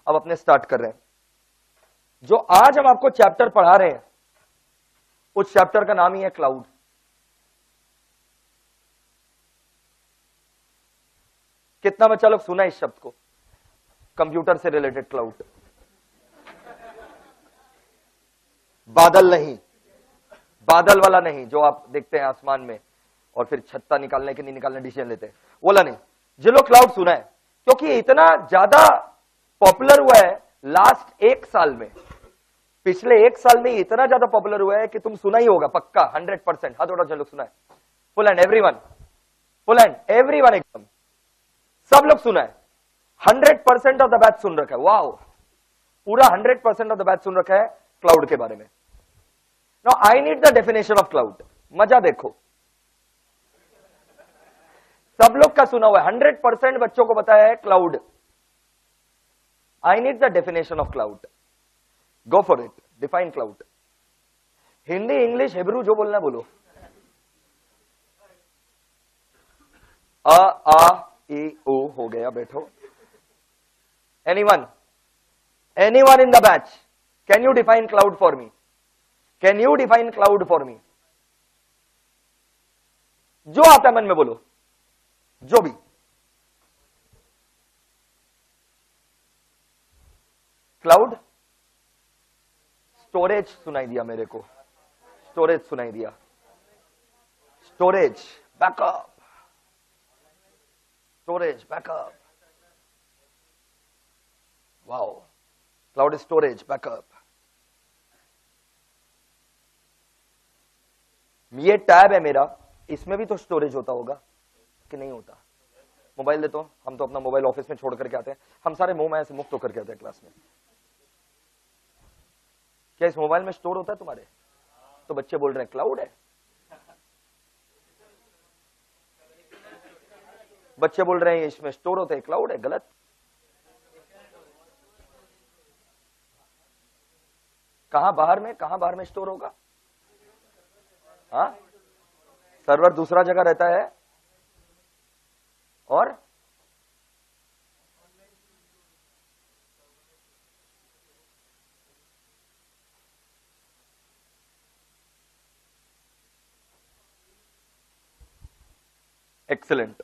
अब अपने स्टार्ट कर रहे हैं। जो आज हम आपको चैप्टर पढ़ा रहे हैं उस चैप्टर का नाम ही है क्लाउड। कितना बच्चा लोग सुना इस शब्द को? कंप्यूटर से रिलेटेड क्लाउड। बादल नहीं, बादल वाला नहीं जो आप देखते हैं आसमान में और फिर छत्ता निकालने के नहीं निकालने डिसीजन लेते हैं, बोला नहीं। जो लोग क्लाउड सुना है, क्योंकि इतना ज्यादा पॉपुलर हुआ है लास्ट एक साल में, पिछले एक साल में इतना ज्यादा पॉपुलर हुआ है कि तुम सुना ही होगा पक्का 100%। हाथ उठाओ जो लोग सुना है। Full and everyone, full and everyone, एकदम सब लोग सुना है। 100% ऑफ द बैच सुन रखा है। वाओ, पूरा 100% ऑफ द बैच सुन रखा है क्लाउड के बारे में। Now I need the definition of cloud. मजा देखो, सब लोग का सुना हुआ है, 100% बच्चों को बताया है cloud. I need the definition of cloud. Go for it, define cloud. Hindi, English, Hebrew, जो बोलना है बोलो। आ ई ओ हो गया, बैठो। Anyone, anyone in the batch, can you define cloud for me? Can you define cloud for me? जो आता है मन में बोलो, जो भी। क्लाउड स्टोरेज सुनाई दिया मेरे को, स्टोरेज सुनाई दिया, storage backup, storage backup. Wow, cloud storage backup. ये टैब है मेरा, इसमें भी तो स्टोरेज होता होगा कि नहीं होता? मोबाइल दे तो, हम तो अपना मोबाइल ऑफिस में छोड़ करके आते हैं। हम सारे मोह माया से मुक्त होकर के आते हैं क्लास में। क्या इस मोबाइल में स्टोर होता है तुम्हारे? तो बच्चे बोल रहे हैं क्लाउड है। बच्चे बोल रहे हैं इसमें स्टोर होता है, क्लाउड है। गलत। कहां बाहर में, कहां बाहर में स्टोर होगा? हाँ, सर्वर दूसरा जगह रहता है और एक्सीलेंट।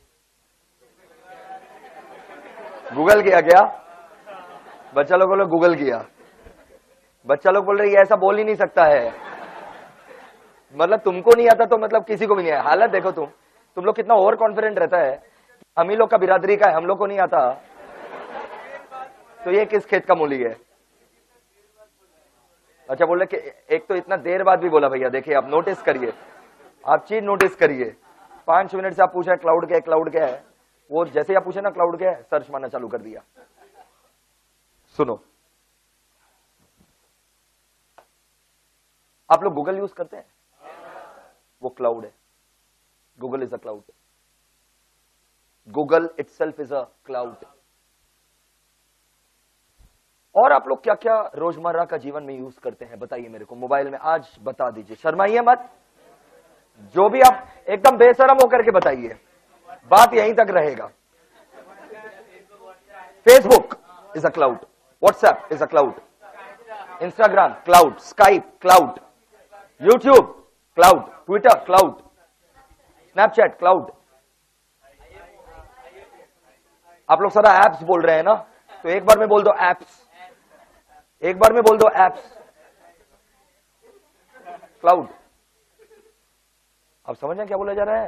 गूगल किया क्या? बच्चा लोग बोलो गूगल किया। बच्चा लोग बोल रहे ये ऐसा बोल ही नहीं सकता है। मतलब तुमको नहीं आता तो मतलब किसी को भी नहीं आया। हालत देखो तुम लोग कितना ओवर कॉन्फिडेंट रहता है। हम ही लोग का बिरादरी का है, हम लोग को नहीं आता तो ये किस खेत का मूली है? अच्छा, बोल रहे कि एक तो इतना देर बाद भी बोला। भैया देखिए, आप नोटिस करिए, आप चीज नोटिस करिए। 5 मिनट से आप पूछा क्लाउड क्या है, क्लाउड क्या है, वो जैसे आप पूछे ना क्लाउड क्या है, सर्च मारना चालू कर दिया। सुनो, आप लोग गूगल यूज करते हैं? वो क्लाउड है। Google is a cloud. Google itself is a cloud. और आप लोग क्या क्या रोजमर्रा का जीवन में यूज करते हैं बताइए मेरे को, मोबाइल में आज बता दीजिए, शर्माइए मत। जो भी आप एकदम बेशरम होकर के बताइए, बात यहीं तक रहेगा। Facebook is a cloud, WhatsApp is a cloud, Instagram cloud, Skype cloud, YouTube cloud, Twitter cloud, Snapchat cloud. आप लोग सारा एप्स बोल रहे हैं ना, तो एक बार में बोल दो एप्स, एक बार में बोल दो एप्स, क्लाउड। आप समझ रहे हैं क्या बोला जा रहा है?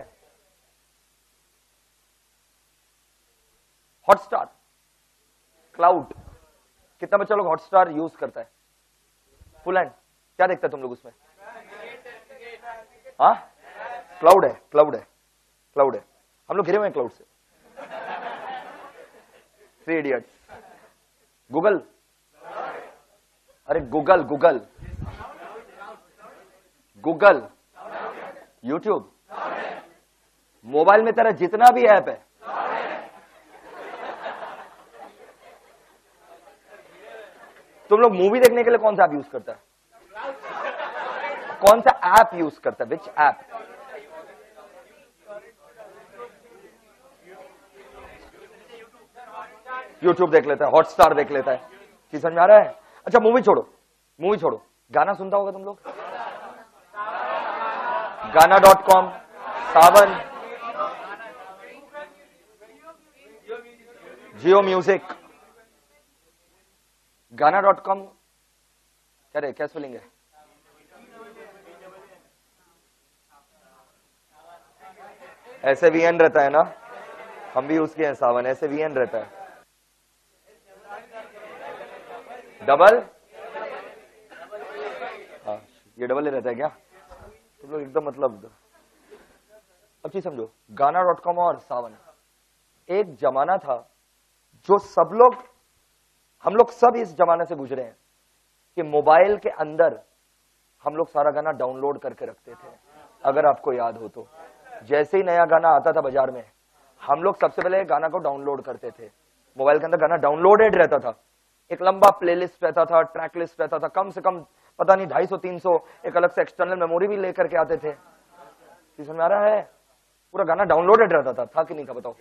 Hotstar cloud. कितना बच्चा लोग हॉटस्टार यूज करता है? Full hand. क्या देखता है तुम लोग उसमें? हाँ, क्लाउड है, क्लाउड है, क्लाउड है। हम लोग घिरे हुए हैं क्लाउड से। 3 इडियट्स। गूगल, अरे Google, Google, Google, YouTube, mobile में तेरा जितना भी ऐप है, तुम लोग मूवी देखने के लिए कौन सा ऐप यूज करता है? कौन सा ऐप यूज करता है? विच ऐप? यूट्यूब देख लेता है, हॉटस्टार देख लेता है। चीज समझ में आ रहा है? अच्छा मूवी छोड़ो, गाना सुनता होगा तुम लोग, गाना.com, सावन, जियो म्यूजिक, गाना.com क्या रे, क्या स्पेलिंग है? ऐसे VN रहता है ना, हम भी उसके हैं सावन, ऐसे VN रहता है। डबल, हाँ ये डबल रहता है क्या? तुम लोग एकदम मतलब, अब चीज समझो, गाना.com और सावन एक जमाना था जो हम लोग सब इस जमाने से गुजरे हैं कि मोबाइल के अंदर हम लोग सारा गाना डाउनलोड करके रखते थे। अगर आपको याद हो तो जैसे ही नया गाना आता था बाजार में, हम लोग सबसे पहले गाना को डाउनलोड करते थे। मोबाइल के अंदर गाना डाउनलोडेड रहता था, एक लंबा प्लेलिस्ट रहता था, ट्रैक लिस्ट रहता था, कम से कम पता नहीं 250-300, एक अलग से एक्सटर्नल मेमोरी भी लेकर के आते थे। समझ में आ रहा है? पूरा गाना डाउनलोडेड रहता था कि नहीं था बताओ?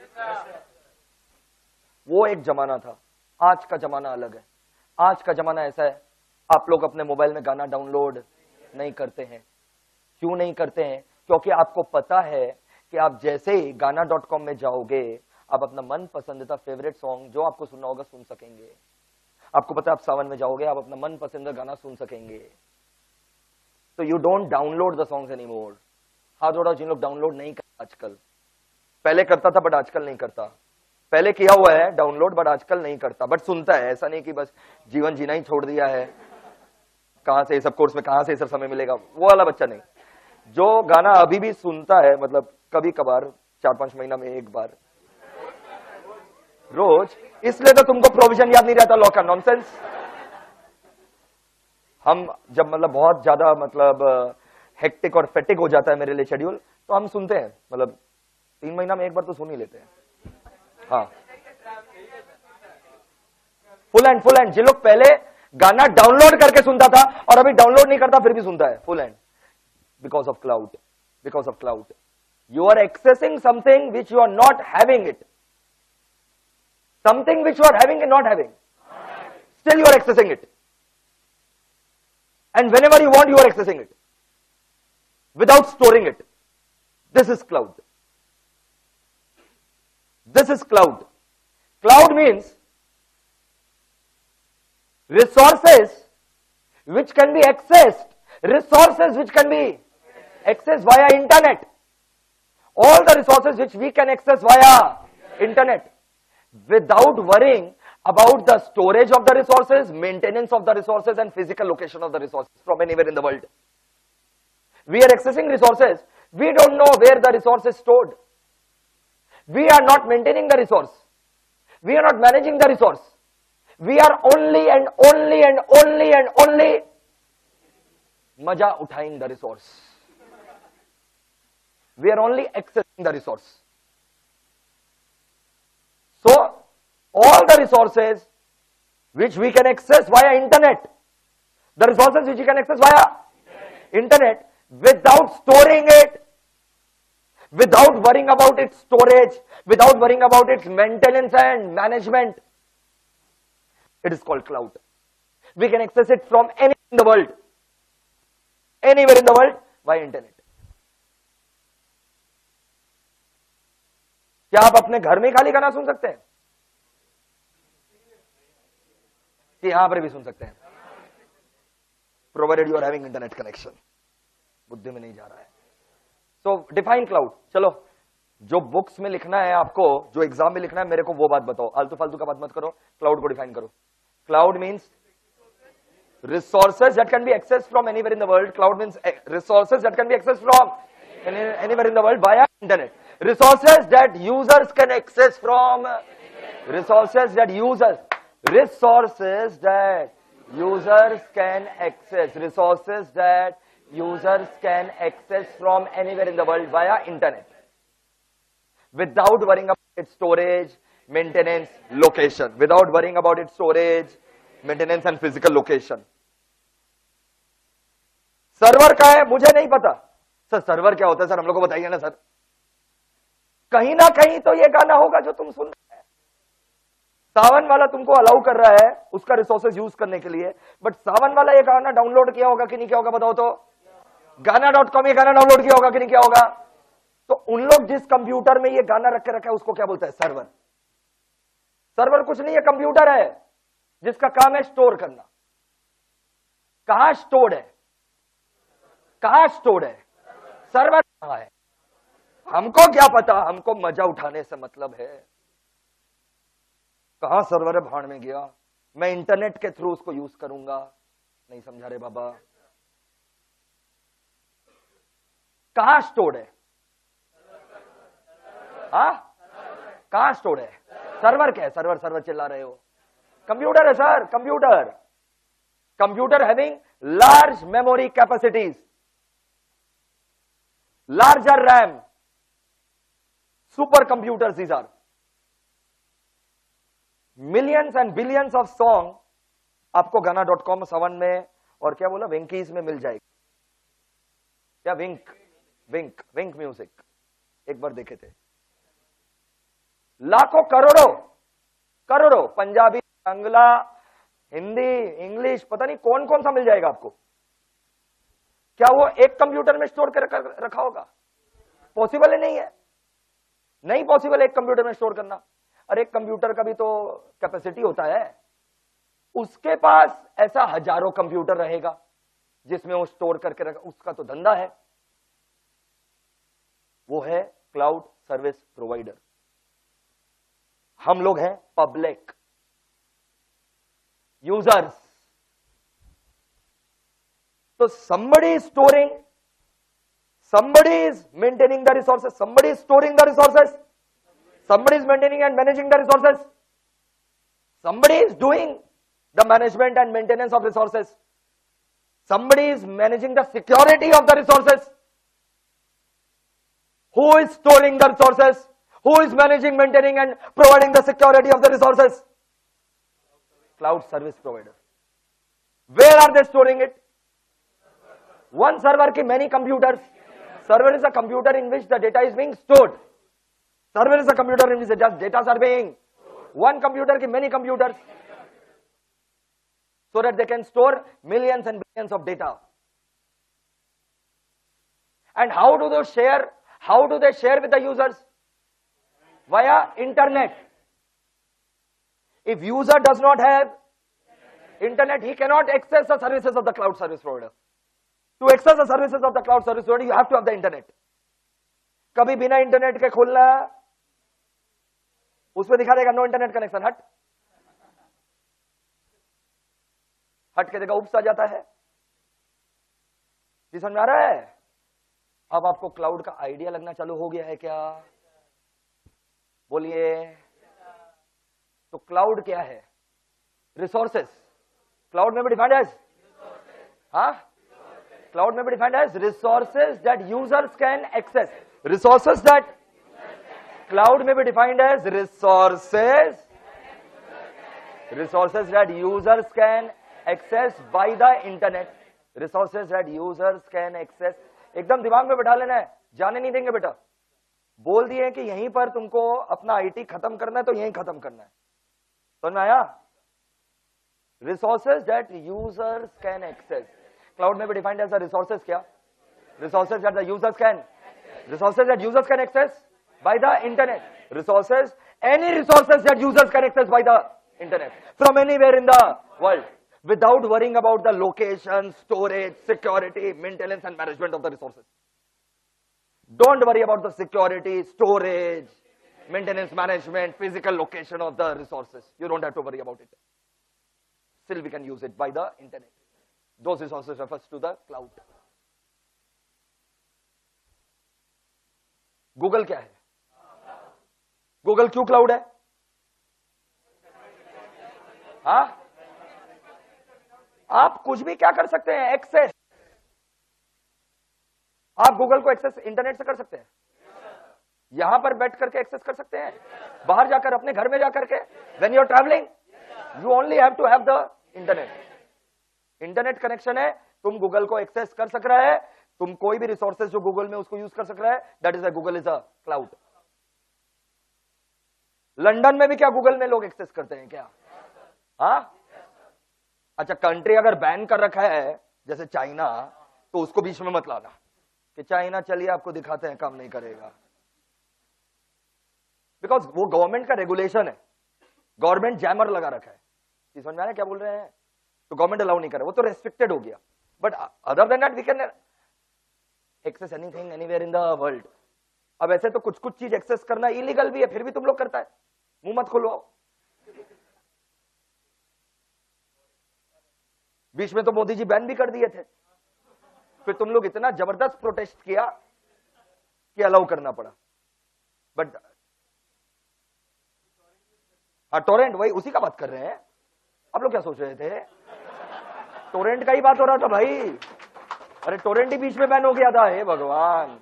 वो एक जमाना था। आज का जमाना अलग है। आज का जमाना ऐसा है, आप लोग अपने मोबाइल में गाना डाउनलोड नहीं करते हैं। क्यों नहीं करते हैं? क्योंकि आपको पता है कि आप जैसे ही गाना.com में जाओगे, आप अपना मन पसंदीदा फेवरेट सॉन्ग जो आपको सुनना होगा सुन सकेंगे। आपको पता है आप सावन में जाओगे, आप अपना मन पसंदीदा गाना सुन सकेंगे। तो you don't download the songs any more. हाथ जोड़ो जिन लोग डाउनलोड नहीं करता आजकल। पहले करता था बट आजकल नहीं करता। पहले किया हुआ है डाउनलोड बट आजकल नहीं करता, बट सुनता है। ऐसा नहीं कि बस जीवन जीना ही छोड़ दिया है, कहां से ये सब कोर्स में कहां से ये सब समय मिलेगा, वो वाला बच्चा नहीं। जो गाना अभी भी सुनता है, मतलब कभी कभार 4-5 महीना में एक बार, रोज, इसलिए तो तुमको प्रोविजन याद नहीं रहता, लॉ का नॉनसेंस। हम जब मतलब बहुत ज्यादा मतलब हेक्टिक और फेटिक हो जाता है मेरे लिए शेड्यूल, तो हम सुनते हैं, मतलब 3 महीना में एक बार तो सुन ही लेते हैं। हाँ फुल एंड जिन लोग पहले गाना डाउनलोड करके सुनता था और अभी डाउनलोड नहीं करता फिर भी सुनता है full hand, because of cloud you are accessing something which you are not having it, something which you are having and not having, still you are accessing it, and whenever you want you are accessing it without storing it. This is cloud. Cloud means resources which can be accessed via internet. All the resources which we can access via internet, without worrying about the storage of the resources, maintenance of the resources, and physical location of the resources from anywhere in the world. We are accessing resources. We don't know where the resource is stored. We are not maintaining the resource. We are not managing the resource. We are only maja uthaying the resource. We are only accessing the resource. So, all the resources which we can access via internet, without storing it, without worrying about its storage, without worrying about its maintenance and management, it is called cloud. We can access it from anywhere in the world via internet. क्या आप अपने घर में खाली गाना सुन सकते हैं कि यहां पर भी सुन सकते हैं? Provided you are having internet connection. बुद्धि में नहीं जा रहा है। So define cloud. चलो, जो बुक्स में लिखना है आपको, जो एग्जाम में लिखना है, मेरे को वो बात बताओ, आलतू फालतू का बात मत करो। क्लाउड को डिफाइन करो। Cloud means resources that can be accessed from anywhere in the world. Cloud means resources that can be accessed from anywhere in the world via internet. Resources that users can access from, resources that users can access from anywhere in the world via internet, without worrying about its storage, maintenance, location, without worrying about its storage, maintenance and physical location. Server क्या है मुझे नहीं पता sir. Server क्या होता है sir, हम लोग को बताइए ना सर। कहीं ना कहीं तो ये गाना होगा जो तुम सुन रहे हैं। सावन वाला तुमको अलाउ कर रहा है उसका रिसोर्सेज यूज करने के लिए, बट सावन वाला ये गाना डाउनलोड किया होगा कि नहीं किया होगा बताओ तो? गाना.com ये गाना डाउनलोड किया होगा कि नहीं किया होगा? तो उन लोग जिस कंप्यूटर में ये गाना रख के रखा है उसको क्या बोलता है? सर्वर। सर्वर कुछ नहीं है, कंप्यूटर है जिसका काम है स्टोर करना। कहां स्टोर्ड है? कहां स्टोर्ड है? सर्वर कहां है? हमको क्या पता, हमको मजा उठाने से मतलब है। कहां सर्वर है भाड़ में गया, मैं इंटरनेट के थ्रू उसको यूज करूंगा। नहीं समझा रे बाबा। कहां स्टोर्ड है? हाँ, कहां स्टोर्ड है? सर्वर क्या है? सर्वर सर्वर चिल्ला रहे हो, कंप्यूटर है sir, computer. Computer having large memory capacities, larger RAM, super computers these are. Millions and billions of song आपको गाना.com सावन में और क्या बोला विंकीज में मिल जाएगी। क्या विंक म्यूजिक एक बार देखे थे। लाखों करोड़ों पंजाबी, बांग्ला, हिंदी, इंग्लिश, पता नहीं कौन कौन सा मिल जाएगा आपको। क्या वो एक कंप्यूटर में स्टोर कर रखा होगा? पॉसिबल ही नहीं है, नहीं पॉसिबल एक कंप्यूटर में स्टोर करना। और एक कंप्यूटर का भी तो कैपेसिटी होता है, उसके पास ऐसा हजारों कंप्यूटर रहेगा जिसमें वो स्टोर करके रखा, उसका तो धंधा है। वो है क्लाउड सर्विस प्रोवाइडर। हम लोग हैं public users. So somebody is storing, somebody is maintaining the resources, somebody is storing the resources, somebody is maintaining and managing the resources, somebody is doing the management and maintenance of resources, somebody is managing the security of the resources. Who is storing the resources? Who is managing, maintaining and providing the security of the resources? Cloud service provider. Where are they storing it? One server ki many computers. Server is a computer in which the data is being stored. Server is a computer in which the data are being. One computer ki many computers. So that they can store millions and billions of data. And how do they share? How do they share with the users? Via internet. If user does not have internet, he cannot access the services of the cloud service provider. To access the services of the cloud service provider, you have to have the internet. कभी बिना internet के खोलना, उसमें दिखा देगा no internet connection, हट के जगह उप्स आ जाता है। जी समझ में आ रहा है? अब आपको क्लाउड का आइडिया लगना चालू हो गया है क्या? बोलिए। तो क्लाउड क्या है? रिसोर्सेस। क्लाउड में भी डिफाइंड एज, हाँ, क्लाउड में भी defined as resources that users can access. Resources that, cloud में भी defined as resources that users can access by the internet. Resources that users can access, एकदम दिमाग में बैठा लेना है, जाने नहीं देंगे बेटा। बोल दिए कि यहीं पर तुमको अपना आईटी खत्म करना है तो यहीं खत्म करना है। समझ में आया? Resources that users can access, cloud में भी डिफाइंड एज द रिसोर्सेज क्या? Resources that the users can, resources that users can access by the internet. Resources, any resources that users can access by the internet from anywhere in the world without worrying about the location, storage, security, maintenance and management of the resources. Don't worry about the security, storage, maintenance, management, physical location of the resources. You don't have to worry about it. Still we can use it by the internet. Those resources refers to the cloud. Google क्या है? Google क्यों cloud है? हाँ? आप कुछ भी क्या कर सकते हैं? एक्सेस। आप गूगल को एक्सेस इंटरनेट से कर सकते हैं, यहां पर बैठ करके एक्सेस कर सकते हैं, बाहर जाकर अपने घर में जाकर के। When you are travelling you only have to have the internet. Internet connection है, तुम गूगल को एक्सेस कर सक रहा है, तुम कोई भी रिसोर्सेज जो गूगल में उसको यूज कर सक रहा है। That is a Google is a cloud. London में भी क्या गूगल में लोग एक्सेस करते हैं क्या? हाँ, अच्छा कंट्री अगर बैन कर रखा है जैसे चाइना, तो उसको बीच में मत लाना कि चाइना चलिए आपको दिखाते हैं, काम नहीं करेगा, बिकॉज वो गवर्नमेंट का रेगुलेशन है, गवर्नमेंट जैमर लगा रखा है। समझ में आ रहा है क्या बोल रहे हैं? तो गवर्नमेंट अलाउ नहीं करे, वो तो रेस्ट्रिक्टेड हो गया, but other than that we can access anything anywhere in the world. अब ऐसे तो कुछ कुछ चीज एक्सेस करना इलीगल भी है, फिर भी तुम लोग करता है, मुंह मत खुलवाओ। बीच में तो मोदी जी बैन भी कर दिए थे, फिर तुम लोग इतना जबरदस्त प्रोटेस्ट किया कि अलाउ करना पड़ा। बट हाँ, टोरेंट, वही उसी का बात कर रहे हैं। आप लोग क्या सोच रहे थे? टोरेंट का ही बात हो रहा था भाई। अरे टोरेंट ही बीच में बैन हो गया था। हे भगवान,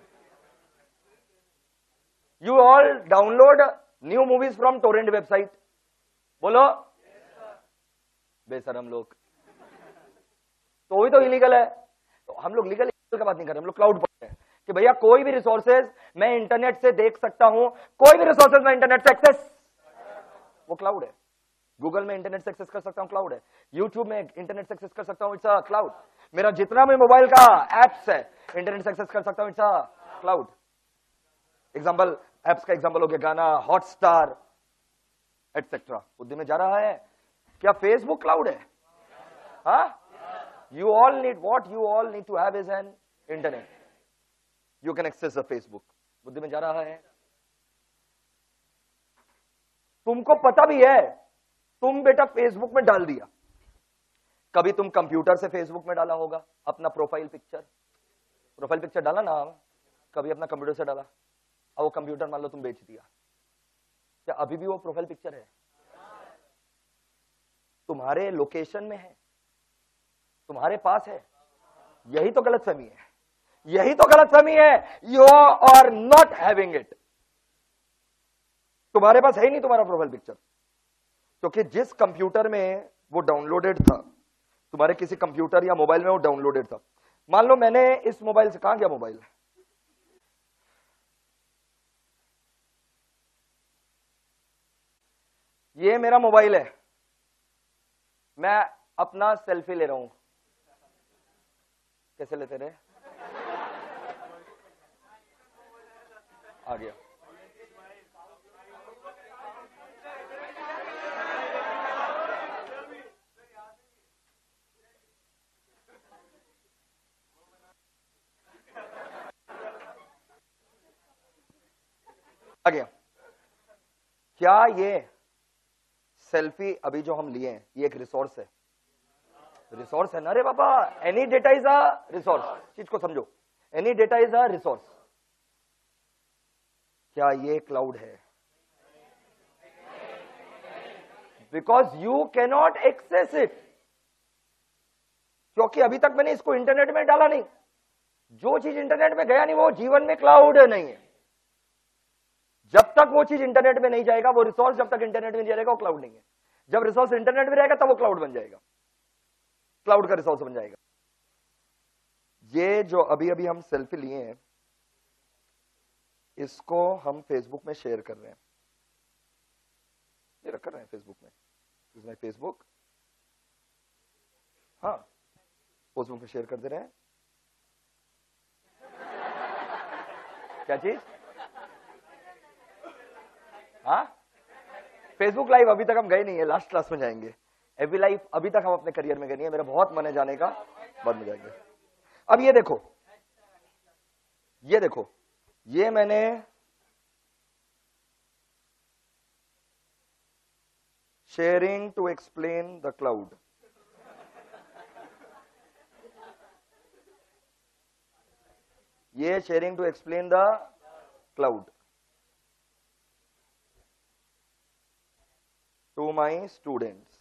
you all download new movies from torrent website. बोलो बेशरम लोग, तो वही तो इलीगल है। तो हम लोग लीगल का बात नहीं कर रहे, हम लोग क्लाउड पर हैं कि भैया कोई भी रिसोर्सेज मैं इंटरनेट से देख सकता हूं, कोई भी रिसोर्सेज मैं इंटरनेट से एक्सेस, वो क्लाउड है। गूगल में इंटरनेट से एक्सेस कर सकता हूं, क्लाउड है। यूट्यूब में इंटरनेट से एक्सेस कर सकता हूं, इट्स अ क्लाउड। मेरा जितना भी मोबाइल का एप्स है इंटरनेट से एक्सेस कर सकता हूं, it's a cloud. Example, apps का एग्जांपल हो गया गाना, हॉटस्टार एटसेट्रा। बुद्धि में जा रहा है क्या? फेसबुक क्लाउड है। हाँ, you all need, what you all need to have is an internet. You can access the Facebook. बुद्धि में जा रहा है? तुमको पता भी है, तुम बेटा फेसबुक में डाल दिया। कभी तुम कंप्यूटर से फेसबुक में डाला होगा अपना प्रोफाइल पिक्चर डाला ना, कभी अपना कंप्यूटर से डाला, और वो कंप्यूटर मान लो तुम बेच दिया, क्या अभी भी वो प्रोफाइल पिक्चर है? तुम्हारे लोकेशन में है, तुम्हारे पास है। यही तो गलतफहमी है, यही तो गलतफहमी है। You are not having it. तुम्हारे पास है ही नहीं तुम्हारा प्रोफाइल पिक्चर, क्योंकि जिस कंप्यूटर में वो डाउनलोडेड था, तुम्हारे किसी कंप्यूटर या मोबाइल में वो डाउनलोडेड था। मान लो मैंने इस मोबाइल से, कहां गया मोबाइल? ये मेरा मोबाइल है, मैं अपना सेल्फी ले रहा हूं। कैसे लेते रहे? आ गया। आ गया। क्या ये सेल्फी अभी जो हम लिए हैं ये एक रिसोर्स है? रिसोर्स है ना रे बाबा। Any data is a resource. चीज को समझो, any data is a resource. क्या ये क्लाउड है? Because you cannot access it, क्योंकि अभी तक मैंने इसको इंटरनेट में डाला नहीं। जो चीज इंटरनेट में गया नहीं वो जीवन में क्लाउड नहीं है। जब तक वो चीज इंटरनेट में नहीं जाएगा, वो रिसोर्स जब तक इंटरनेट में नहीं जाएगा वो क्लाउड नहीं है। जब रिसोर्स इंटरनेट में रहेगा तब वो क्लाउड बन जाएगा, क्लाउड का रिसोर्स बन जाएगा। ये जो अभी अभी हम सेल्फी लिए हैं, इसको हम फेसबुक में शेयर कर रहे हैं। ये रख रहे हैं फेसबुक में, इसमें फेसबुक, हाँ फेसबुक में शेयर कर दे रहे हैं। क्या चीज? हाँ, फेसबुक लाइव अभी तक हम गए नहीं है, लास्ट क्लास में जाएंगे। एवी लाइफ अभी तक हम अपने करियर में गए नहीं है, मेरा बहुत मन है जाने का, बाद में जाएंगे। अब ये देखो, ये देखो, ये मैंने sharing to explain the cloud, ये sharing to explain the cloud to my students.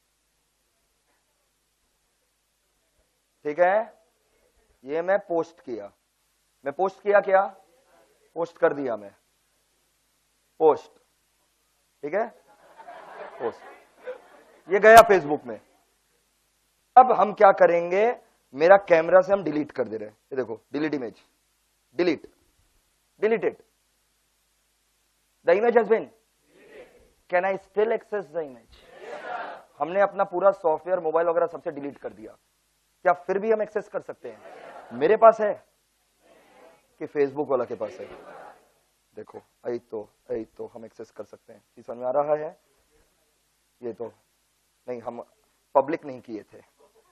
ठीक है, ये मैं पोस्ट किया, मैं पोस्ट किया, क्या पोस्ट कर दिया मैं, पोस्ट, ठीक है, पोस्ट, ये गया फेसबुक में। अब हम क्या करेंगे, मेरा कैमरा से हम डिलीट कर दे रहे हैं। ये देखो, delete image, delete, deleted, the image has been, can I still access the image? हमने अपना पूरा सॉफ्टवेयर मोबाइल वगैरह सबसे डिलीट कर दिया, क्या फिर भी हम एक्सेस कर सकते हैं? मेरे पास है कि फेसबुक वाला के पास है? देखो आई तो हम एक्सेस कर सकते हैं। समझ में आ रहा है? ये तो नहीं, हम पब्लिक नहीं किए थे,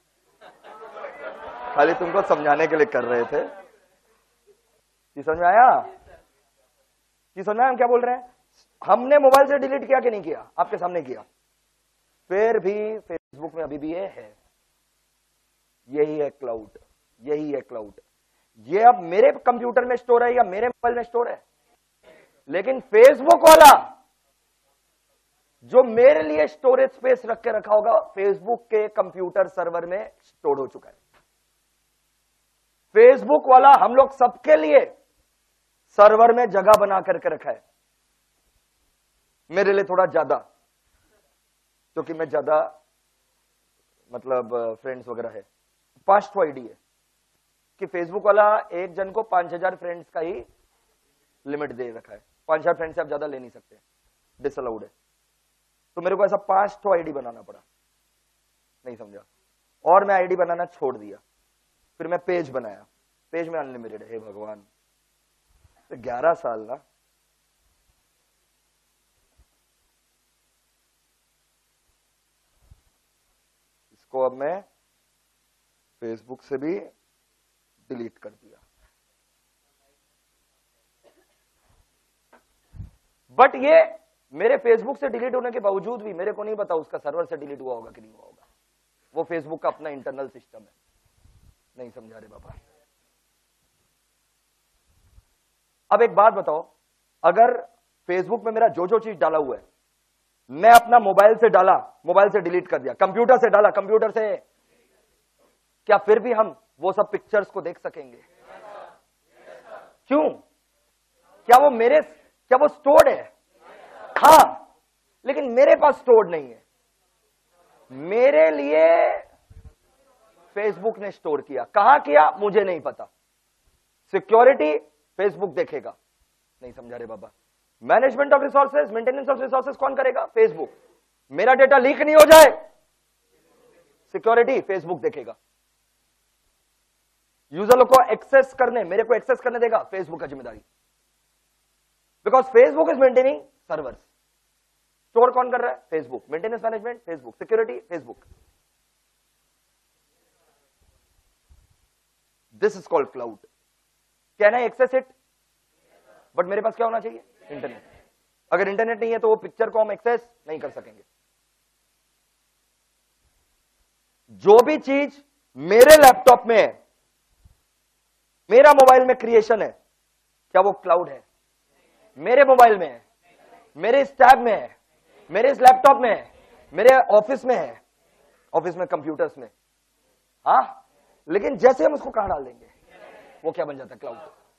खाली तुमको समझाने के लिए कर रहे थे। समझ में आया? समझ में आया हम क्या बोल रहे हैं? हमने मोबाइल से डिलीट किया कि नहीं किया? आपके सामने किया। फिर भी फेसबुक में अभी भी ये है। यही है क्लाउड, यही है क्लाउड। ये अब मेरे कंप्यूटर में स्टोर है या मेरे मोबाइल में स्टोर है, लेकिन फेसबुक वाला जो मेरे लिए स्टोरेज स्पेस रख के रखा होगा, फेसबुक के कंप्यूटर सर्वर में स्टोर हो चुका है। फेसबुक वाला हम लोग सबके लिए सर्वर में जगह बना करके रखा है। मेरे लिए थोड़ा ज्यादा, क्योंकि मैं ज्यादा मतलब फ्रेंड्स वगैरह है। 5 आईडी है कि फेसबुक वाला एक जन को 5000 फ्रेंड्स का ही लिमिट दे रखा है। 5000 फ्रेंड्स से आप ज्यादा ले नहीं सकते, डिसअलाउड है। तो मेरे को ऐसा 5 आईडी बनाना पड़ा, नहीं समझा, और मैं आईडी बनाना छोड़ दिया। फिर मैं पेज बनाया, पेज में अनलिमिटेड है। हे भगवान, तो 11 साल ना। इसको अब मैं फेसबुक से भी डिलीट कर दिया। बट ये मेरे फेसबुक से डिलीट होने के बावजूद भी मेरे को नहीं पता उसका सर्वर से डिलीट हुआ होगा कि नहीं हुआ होगा। वो फेसबुक का अपना इंटरनल सिस्टम है। नहीं समझा रे बाबा। अब एक बात बताओ, अगर फेसबुक में मेरा जो जो चीज डाला हुआ है मैं अपना मोबाइल से डाला, मोबाइल से डिलीट कर दिया, कंप्यूटर से डाला, कंप्यूटर से, क्या फिर भी हम वो सब पिक्चर्स को देख सकेंगे? क्यों? क्या वो स्टोर्ड है? हाँ, लेकिन मेरे पास स्टोर्ड नहीं है। मेरे लिए फेसबुक ने स्टोर किया। कहां किया मुझे नहीं पता। सिक्योरिटी फेसबुक देखेगा। नहीं समझा रे बाबा। Management of resources, maintenance of resources कौन करेगा? फेसबुक। मेरा डेटा लीक नहीं हो जाए, सिक्योरिटी फेसबुक देखेगा। यूजर को एक्सेस करने, मेरे को एक्सेस करने देगा, फेसबुक का जिम्मेदारी। Because Facebook is maintaining servers. Store कौन कर रहा है? Facebook. Maintenance management Facebook, security Facebook. This is called cloud. Can I access it? But मेरे पास क्या होना चाहिए? इंटरनेट। अगर इंटरनेट नहीं है तो वो पिक्चर को हम एक्सेस नहीं कर सकेंगे। जो भी चीज मेरे लैपटॉप में है, मेरा मोबाइल में क्रिएशन है, क्या वो क्लाउड है? मेरे मोबाइल में है, मेरे इस टैब में है, मेरे इस लैपटॉप में है, मेरे ऑफिस में है, ऑफिस में कंप्यूटर्स में। हाँ, लेकिन जैसे हम उसको कहां डाल देंगे वो क्या बन जाता है? Cloud.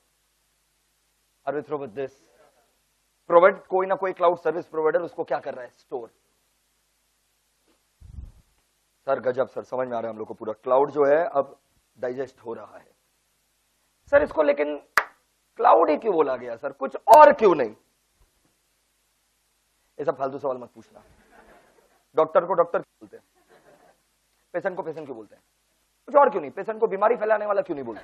Are we through with this? Provide कोई ना कोई क्लाउड सर्विस प्रोवाइडर उसको क्या कर रहा है? स्टोर। सर गजब सर, समझ में आ रहा है हम लोग को पूरा। क्लाउड जो है अब डाइजेस्ट हो रहा है सर इसको, लेकिन क्लाउड ही क्यों बोला गया सर, कुछ और क्यों नहीं? ये सब फालतू सवाल मत पूछना। डॉक्टर को डॉक्टर क्यों बोलते हैं? पेशेंट को पेशेंट क्यों बोलते हैं? कुछ और क्यों नहीं? पेशेंट को बीमारी फैलाने वाला क्यों नहीं बोलते?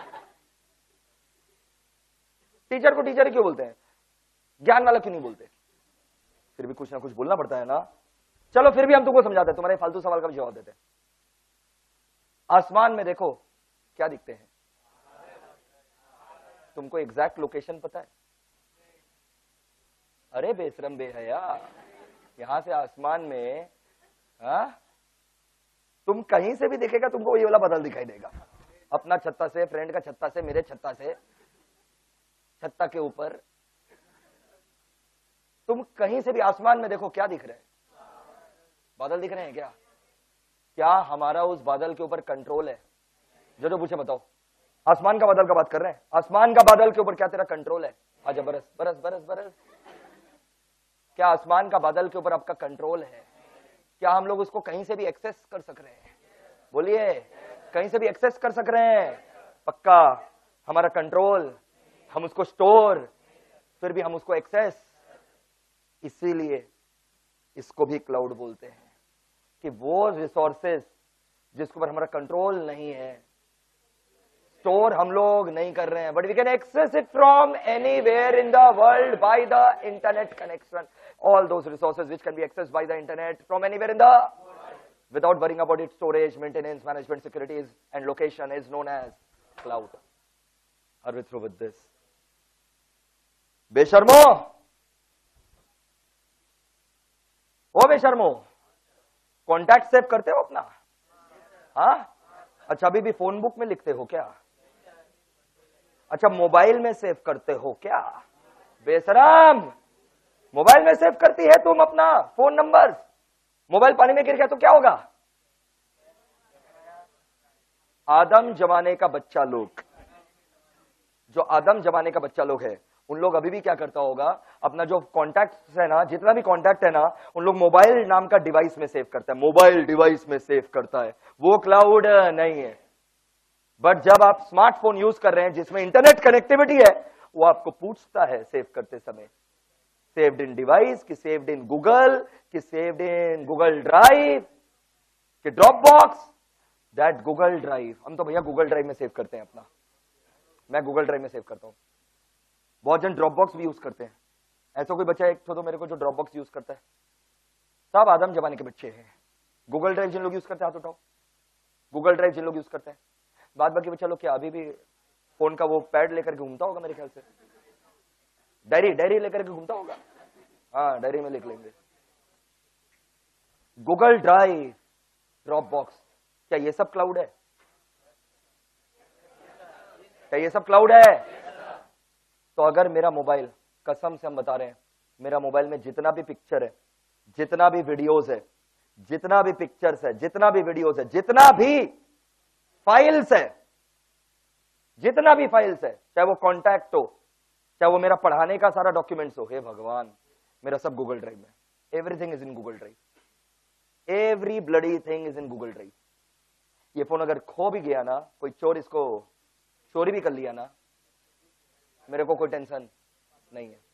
टीचर को टीचर क्यों बोलते हैं? ज्ञान वाला क्यों नहीं बोलते? फिर भी कुछ ना कुछ बोलना पड़ता है ना। चलो फिर भी हम तुमको समझाते हैं, तुम्हारे फालतू सवाल का भी जवाब देते हैं। आसमान में देखो क्या दिखते हैं? तुमको एग्जैक्ट लोकेशन पता है? अरे बेशरम बेहया, यहां से आसमान में तुम कहीं से भी देखेगा तुमको ये वाला बादल दिखाई देगा। अपना छत्ता से, फ्रेंड का छत्ता से, मेरे छत्ता से, छत्ता के ऊपर, तुम कहीं से भी आसमान में देखो क्या दिख रहा है? बादल दिख रहे हैं क्या? क्या हमारा उस बादल के ऊपर कंट्रोल है? जो पूछे बताओ। आसमान का बादल का बात कर रहे हैं। आसमान का बादल के ऊपर क्या तेरा कंट्रोल है? आजा बरस बरस बरस बरस। क्या आसमान का बादल के ऊपर आपका कंट्रोल है? क्या हम लोग उसको कहीं से भी एक्सेस कर सक रहे हैं? बोलिए, कहीं से भी एक्सेस कर सक रहे हैं? पक्का हमारा कंट्रोल, हम उसको स्टोर, फिर भी हम उसको एक्सेस। इसीलिए इसको भी क्लाउड बोलते हैं, कि वो रिसोर्सेस जिसके ऊपर हमारा कंट्रोल नहीं है, स्टोर हम लोग नहीं कर रहे हैं, but we can access it from anywhere in the world by the internet connection. All those resources which can be accessed by the internet from anywhere in the without worrying about its storage, maintenance, management, securities, and location is known as cloud. Are we through with this? बेशर्मो, ओ बेशर्मो, contact save करते हो अपना? हाँ, अच्छा अभी भी फोन बुक में लिखते हो क्या? अच्छा मोबाइल में सेव करते हो क्या? बेशरम, मोबाइल में सेव करती है तुम अपना फोन नंबर? मोबाइल पानी में गिर गया तो क्या होगा? आदम जमाने का बच्चा लोग, जो आदम जमाने का बच्चा लोग है, उन लोग अभी भी क्या करता होगा, अपना जो कॉन्टैक्ट है ना, जितना भी कॉन्टैक्ट है ना, उन लोग मोबाइल नाम का डिवाइस में सेव करता है, मोबाइल डिवाइस में सेव करता है, वो क्लाउड नहीं है. बट जब आप स्मार्टफोन यूज कर रहे हैं जिसमें इंटरनेट कनेक्टिविटी है, वो आपको पूछता है सेव करते समय, सेव्ड इन डिवाइस कि सेव्ड इन गूगल कि सेव्ड इन गूगल ड्राइव कि Dropbox. That Google drive, हम तो भैया गूगल ड्राइव में सेव करते हैं अपना. मैं गूगल ड्राइव में सेव करता हूं. बहुत जन ड्रॉप बॉक्स भी यूज करते हैं. ऐसा कोई बच्चा एक तो मेरे को जो ड्रॉप बॉक्स यूज करता है? सब आदम जमाने के बच्चे हैं. गूगल ड्राइव जिन लोग यूज करते हैं हाथ उठाओ. गूगल ड्राइव जिन लोग यूज करते हैं. बाद बाकी बच्चा लोग क्या अभी भी फोन का वो पैड लेकर घूमता होगा मेरे ख्याल से, डायरी लेकर के घूमता होगा. हाँ, डायरी में लिख लेंगे. गूगल ड्राइव, ड्रॉप बॉक्स, क्या ये सब क्लाउड है? क्या ये सब क्लाउड है? तो अगर मेरा मोबाइल, कसम से हम बता रहे हैं, मेरा मोबाइल में जितना भी पिक्चर है, जितना भी वीडियोस है, जितना भी पिक्चर्स है, जितना भी वीडियोस है, जितना भी फाइल्स है, जितना भी फाइल्स है, चाहे वो कॉन्टैक्ट हो, चाहे वो मेरा पढ़ाने का सारा डॉक्यूमेंट्स हो, हे भगवान, मेरा सब गूगल ड्राइव में. Everything is in Google drive. Every bloody thing is in Google drive. ये फोन अगर खो भी गया ना, कोई चोर इसको चोरी भी कर लिया ना, मेरे को कोई टेंशन नहीं है.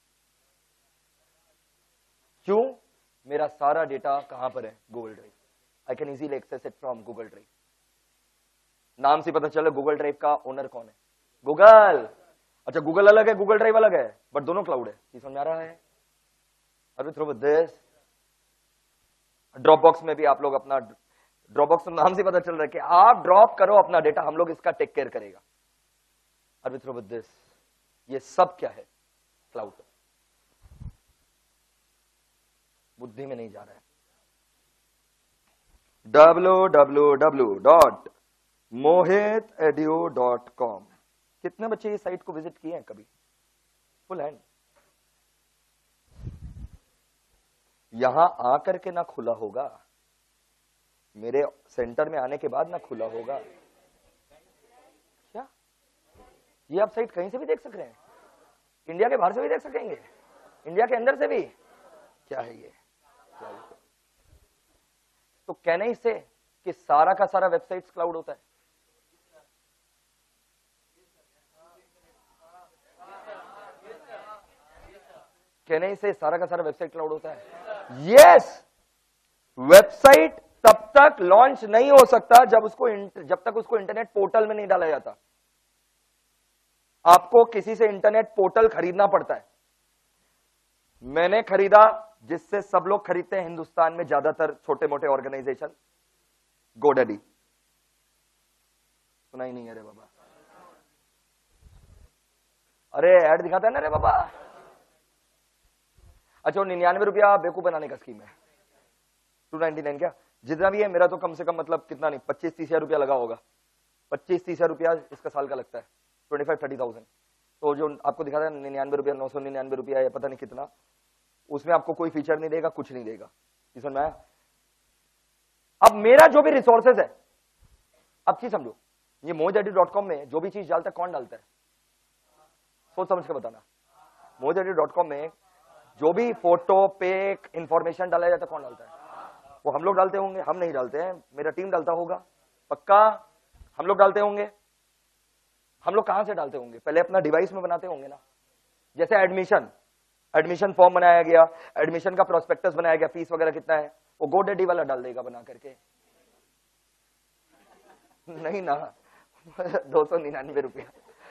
क्यों? मेरा सारा डेटा कहां पर है? Google drive. I can easily access it from Google drive. नाम से पता चला गूगल ड्राइव का ओनर कौन है? गूगल. अच्छा गूगल अलग है, गूगल ड्राइव अलग है, बट दोनों क्लाउड है. ये समझ आ रहा है? अभी through with this. Dropbox में भी आप लोग अपना, ड्रॉप बॉक्स नाम से पता चल रहा है कि आप ड्रॉप करो अपना डेटा, हम लोग इसका टेक केयर करेगा. अभी थ्रू विद दिस. ये सब क्या है? क्लाउड. बुद्धि में नहीं जा रहा है. www.mohitedu.com. कितने बच्चे ये साइट को विजिट किए हैं कभी? Full hand. यहां आकर के ना खुला होगा, मेरे सेंटर में आने के बाद ना खुला होगा. क्या ये आप साइट कहीं से भी देख सक रहे हैं? इंडिया के बाहर से भी देख सकेंगे, इंडिया के अंदर से भी? क्या है ये? तो कहने से कि सारा का सारा वेबसाइट्स क्लाउड होता है. कहने से सारा का सारा वेबसाइट क्लाउड होता है. यस, वेबसाइट तब तक लॉन्च नहीं हो सकता जब तक उसको इंटरनेट पोर्टल में नहीं डाला जाता. आपको किसी से इंटरनेट पोर्टल खरीदना पड़ता है. मैंने खरीदा, जिससे सब लोग खरीदते हैं हिंदुस्तान में, ज्यादातर छोटे मोटे ऑर्गेनाइजेशन, गोडैडी. सुना ही नहीं है रे बाबा. अरे ऐड दिखाता है ना रे बाबा. अच्छा 99 रुपया बेवकूफ बनाने का स्कीम है. 299 क्या जितना भी है, मेरा तो कम से कम मतलब कितना नहीं, 25-30 हजार रुपया लगा होगा. 25-30 हजार रुपया इसका साल का लगता है. 25-30,000. तो जो आपको दिखाता है 99 रुपया, 999 रुपया या पता नहीं कितना, उसमें आपको कोई फीचर नहीं देगा, कुछ नहीं देगा. समझ में आया? अब मेरा जो भी रिसोर्सेज है, अब चीज समझो, ये mohitedu.com में जो भी चीज डालता है, कौन डालता है? सोच समझ के बताना. mohitedu.com में जो भी फोटो, पेक, इंफॉर्मेशन डाला जाता है, कौन डालता है? वो हम लोग डालते होंगे? हम नहीं डालते हैं, मेरा टीम डालता होगा. पक्का हम लोग डालते होंगे. हम लोग कहां से डालते होंगे? पहले अपना डिवाइस में बनाते होंगे ना. जैसे एडमिशन फॉर्म बनाया गया, एडमिशन का प्रोस्पेक्टस बनाया गया, फीस वगैरह कितना है, वो गोडैडी वाला डाल देगा बना करके। नहीं ना, 299 रुपया।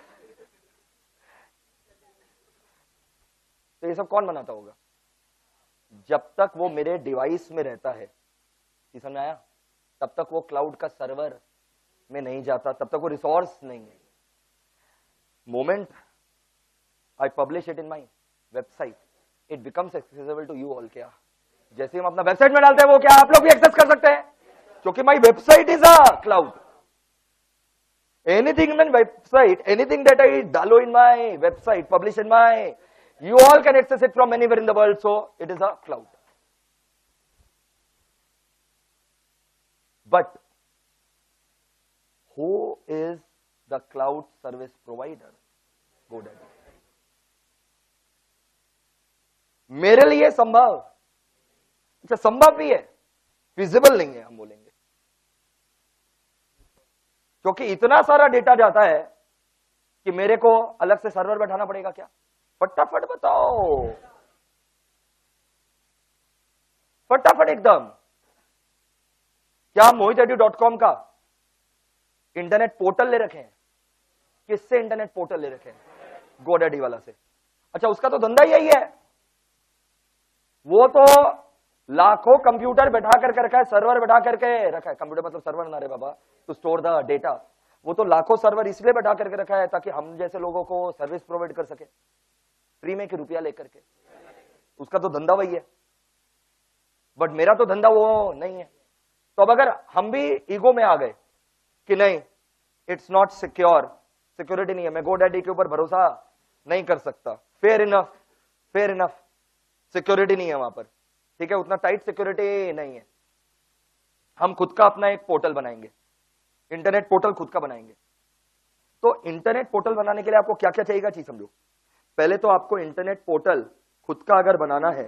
तो ये सब कौन बनाता होगा? जब तक वो मेरे डिवाइस में रहता है, समझ में आया, तब तक वो क्लाउड का सर्वर में नहीं जाता, तब तक वो रिसोर्स नहीं है। Moment I publish it in my website, it becomes accessible to you all. क्या जैसे हम अपना वेबसाइट में डालते हैं, वो क्या आप लोग भी एक्सेस कर सकते हैं, क्योंकि my website is a cloud. Anything in website, anything that I डालो in my website, publish in my, you all can access it from anywhere in the world, so it is a cloud. But who is the cloud service provider? GoDaddy. मेरे लिए संभव, अच्छा संभव भी है, feasible नहीं है हम बोलेंगे, क्योंकि इतना सारा डेटा जाता है कि मेरे को अलग से सर्वर बैठाना पड़ेगा क्या? फटाफट बताओ, फटाफट एकदम। क्या mohitedu.com का इंटरनेट पोर्टल ले रखे हैं? किससे इंटरनेट पोर्टल ले रखे हैं? गोडैडी वाला से। अच्छा, उसका तो धंधा यही है, वो तो लाखों कंप्यूटर बैठा करके रखा है, सर्वर बैठा करके रखा है। कंप्यूटर मतलब सर्वर ना रे बाबा, टू स्टोर द डेटा। वो तो लाखों सर्वर इसलिए बैठा करके रखा है ताकि हम जैसे लोगों को सर्विस प्रोवाइड कर सके फ्री में, कि रुपया लेकर के। उसका तो धंधा वही है, बट मेरा तो धंधा वो नहीं है। तो अब अगर हम भी ईगो में आ गए कि नहीं, इट्स नॉट सिक्योर, सिक्योरिटी नहीं है, मैं गोडैडी के ऊपर भरोसा नहीं कर सकता, fair enough, fair enough, security नहीं है वहां पर, ठीक है, उतना टाइट सिक्योरिटी नहीं है, हम खुद का अपना एक पोर्टल बनाएंगे, इंटरनेट पोर्टल खुद का बनाएंगे। तो इंटरनेट पोर्टल बनाने के लिए आपको क्या क्या चाहिएगा चीज समझो। पहले तो आपको इंटरनेट पोर्टल खुद का अगर बनाना है,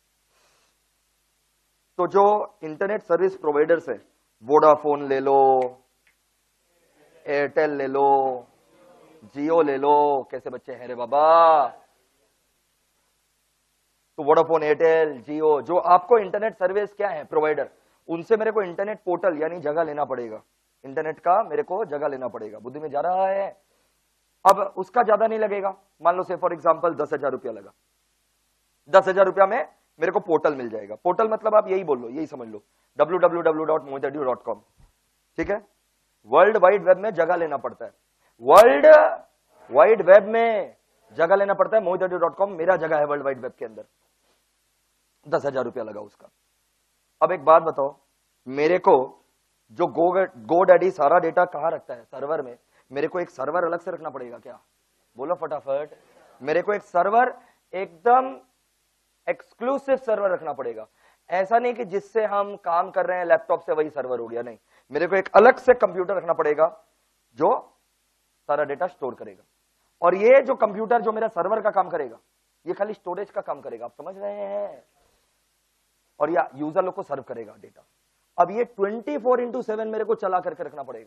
तो जो इंटरनेट सर्विस प्रोवाइडर्स है, वोडाफोन ले लो, एयरटेल ले लो, जियो ले लो, कैसे बच्चे हैं रे बाबा, तो वोडाफोन, एयरटेल, जियो, जो आपको इंटरनेट सर्विस क्या है प्रोवाइडर, उनसे मेरे को इंटरनेट पोर्टल यानी जगह लेना पड़ेगा, इंटरनेट का मेरे को जगह लेना पड़ेगा। बुद्धि में जा रहा है? अब उसका ज्यादा नहीं लगेगा, मान लो से फॉर एग्जांपल 10,000 रुपया लगा, 10,000 रुपया में मेरे को पोर्टल मिल जाएगा। पोर्टल मतलब आप यही बोल लो, यही समझ लो, www.mohitedu.com, ठीक है। वर्ल्ड वाइड वेब में जगह लेना पड़ता है, वर्ल्ड वाइड वेब में जगह लेना पड़ता है, mohitedu.com मेरा जगह है वर्ल्ड वाइड वेब के अंदर, 10,000 रुपया लगा उसका। अब एक बात बताओ, मेरे को जो गोडैडी सारा डेटा कहां रखता है? सर्वर में। मेरे को एक सर्वर अलग से रखना पड़ेगा क्या? बोलो फटाफट। मेरे को एक सर्वर एकदम एक्सक्लूसिव सर्वर रखना पड़ेगा। ऐसा नहीं कि जिससे हम काम कर रहे हैं लैपटॉप से वही सर्वर हो गया, नहीं, मेरे को एक अलग से कंप्यूटर रखना पड़ेगा जो सारा डेटा स्टोर करेगा। और ये जो कंप्यूटर जो मेरा सर्वर का काम करेगा, ये खाली स्टोरेज का काम करेगा, आप समझ रहे हैं, और या यूजर लोग को सर्व करेगा डेटा। अब ये 24/7 मेरे को चला करके रखना पड़ेगा।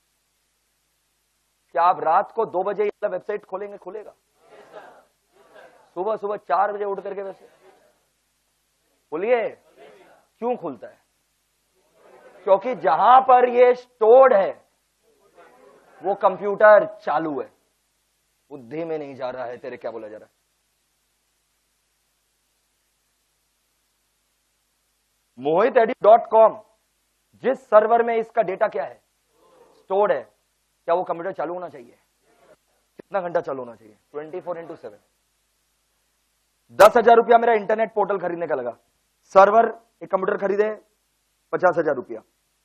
क्या आप रात को 2 बजे ये वेबसाइट खोलेंगे? खुलेगा? सुबह सुबह 4 बजे उठ करके वैसे बोलिए, क्यों खुलता है? क्योंकि जहां पर ये स्टोर्ड है वो कंप्यूटर चालू है, बुद्धि में नहीं जा रहा है तेरे, क्या बोला जा रहा है? mohitedu.com जिस सर्वर में इसका डेटा क्या है स्टोर्ड है, क्या वो कंप्यूटर चालू होना चाहिए? कितना घंटा चालू होना चाहिए? 24/7। 10,000 रुपया मेरा इंटरनेट पोर्टल खरीदने का लगा, सर्वर एक कंप्यूटर खरीदे 50,000 रुपया,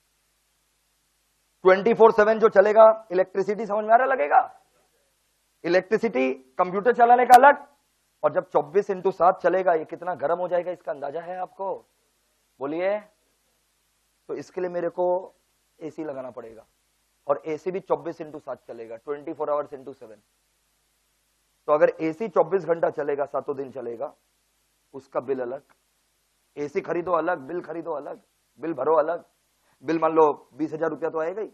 24/7 जो चलेगा, इलेक्ट्रिसिटी समझ में आ रहा लगेगा, इलेक्ट्रिसिटी कंप्यूटर चलाने का अलग, और जब 24/7 चलेगा ये कितना गर्म हो जाएगा इसका अंदाजा है आपको? बोलिए। तो इसके लिए मेरे को एसी लगाना पड़ेगा, और एसी भी 24/7 चलेगा, 24 आवर्स इंटू 7। तो अगर एसी 24 घंटा चलेगा, 7 दिन चलेगा, उसका बिल अलग, एसी खरीदो अलग, बिल खरीदो अलग, बिल भरो अलग। बिल मान लो 20,000 रुपया तो आएगा ही,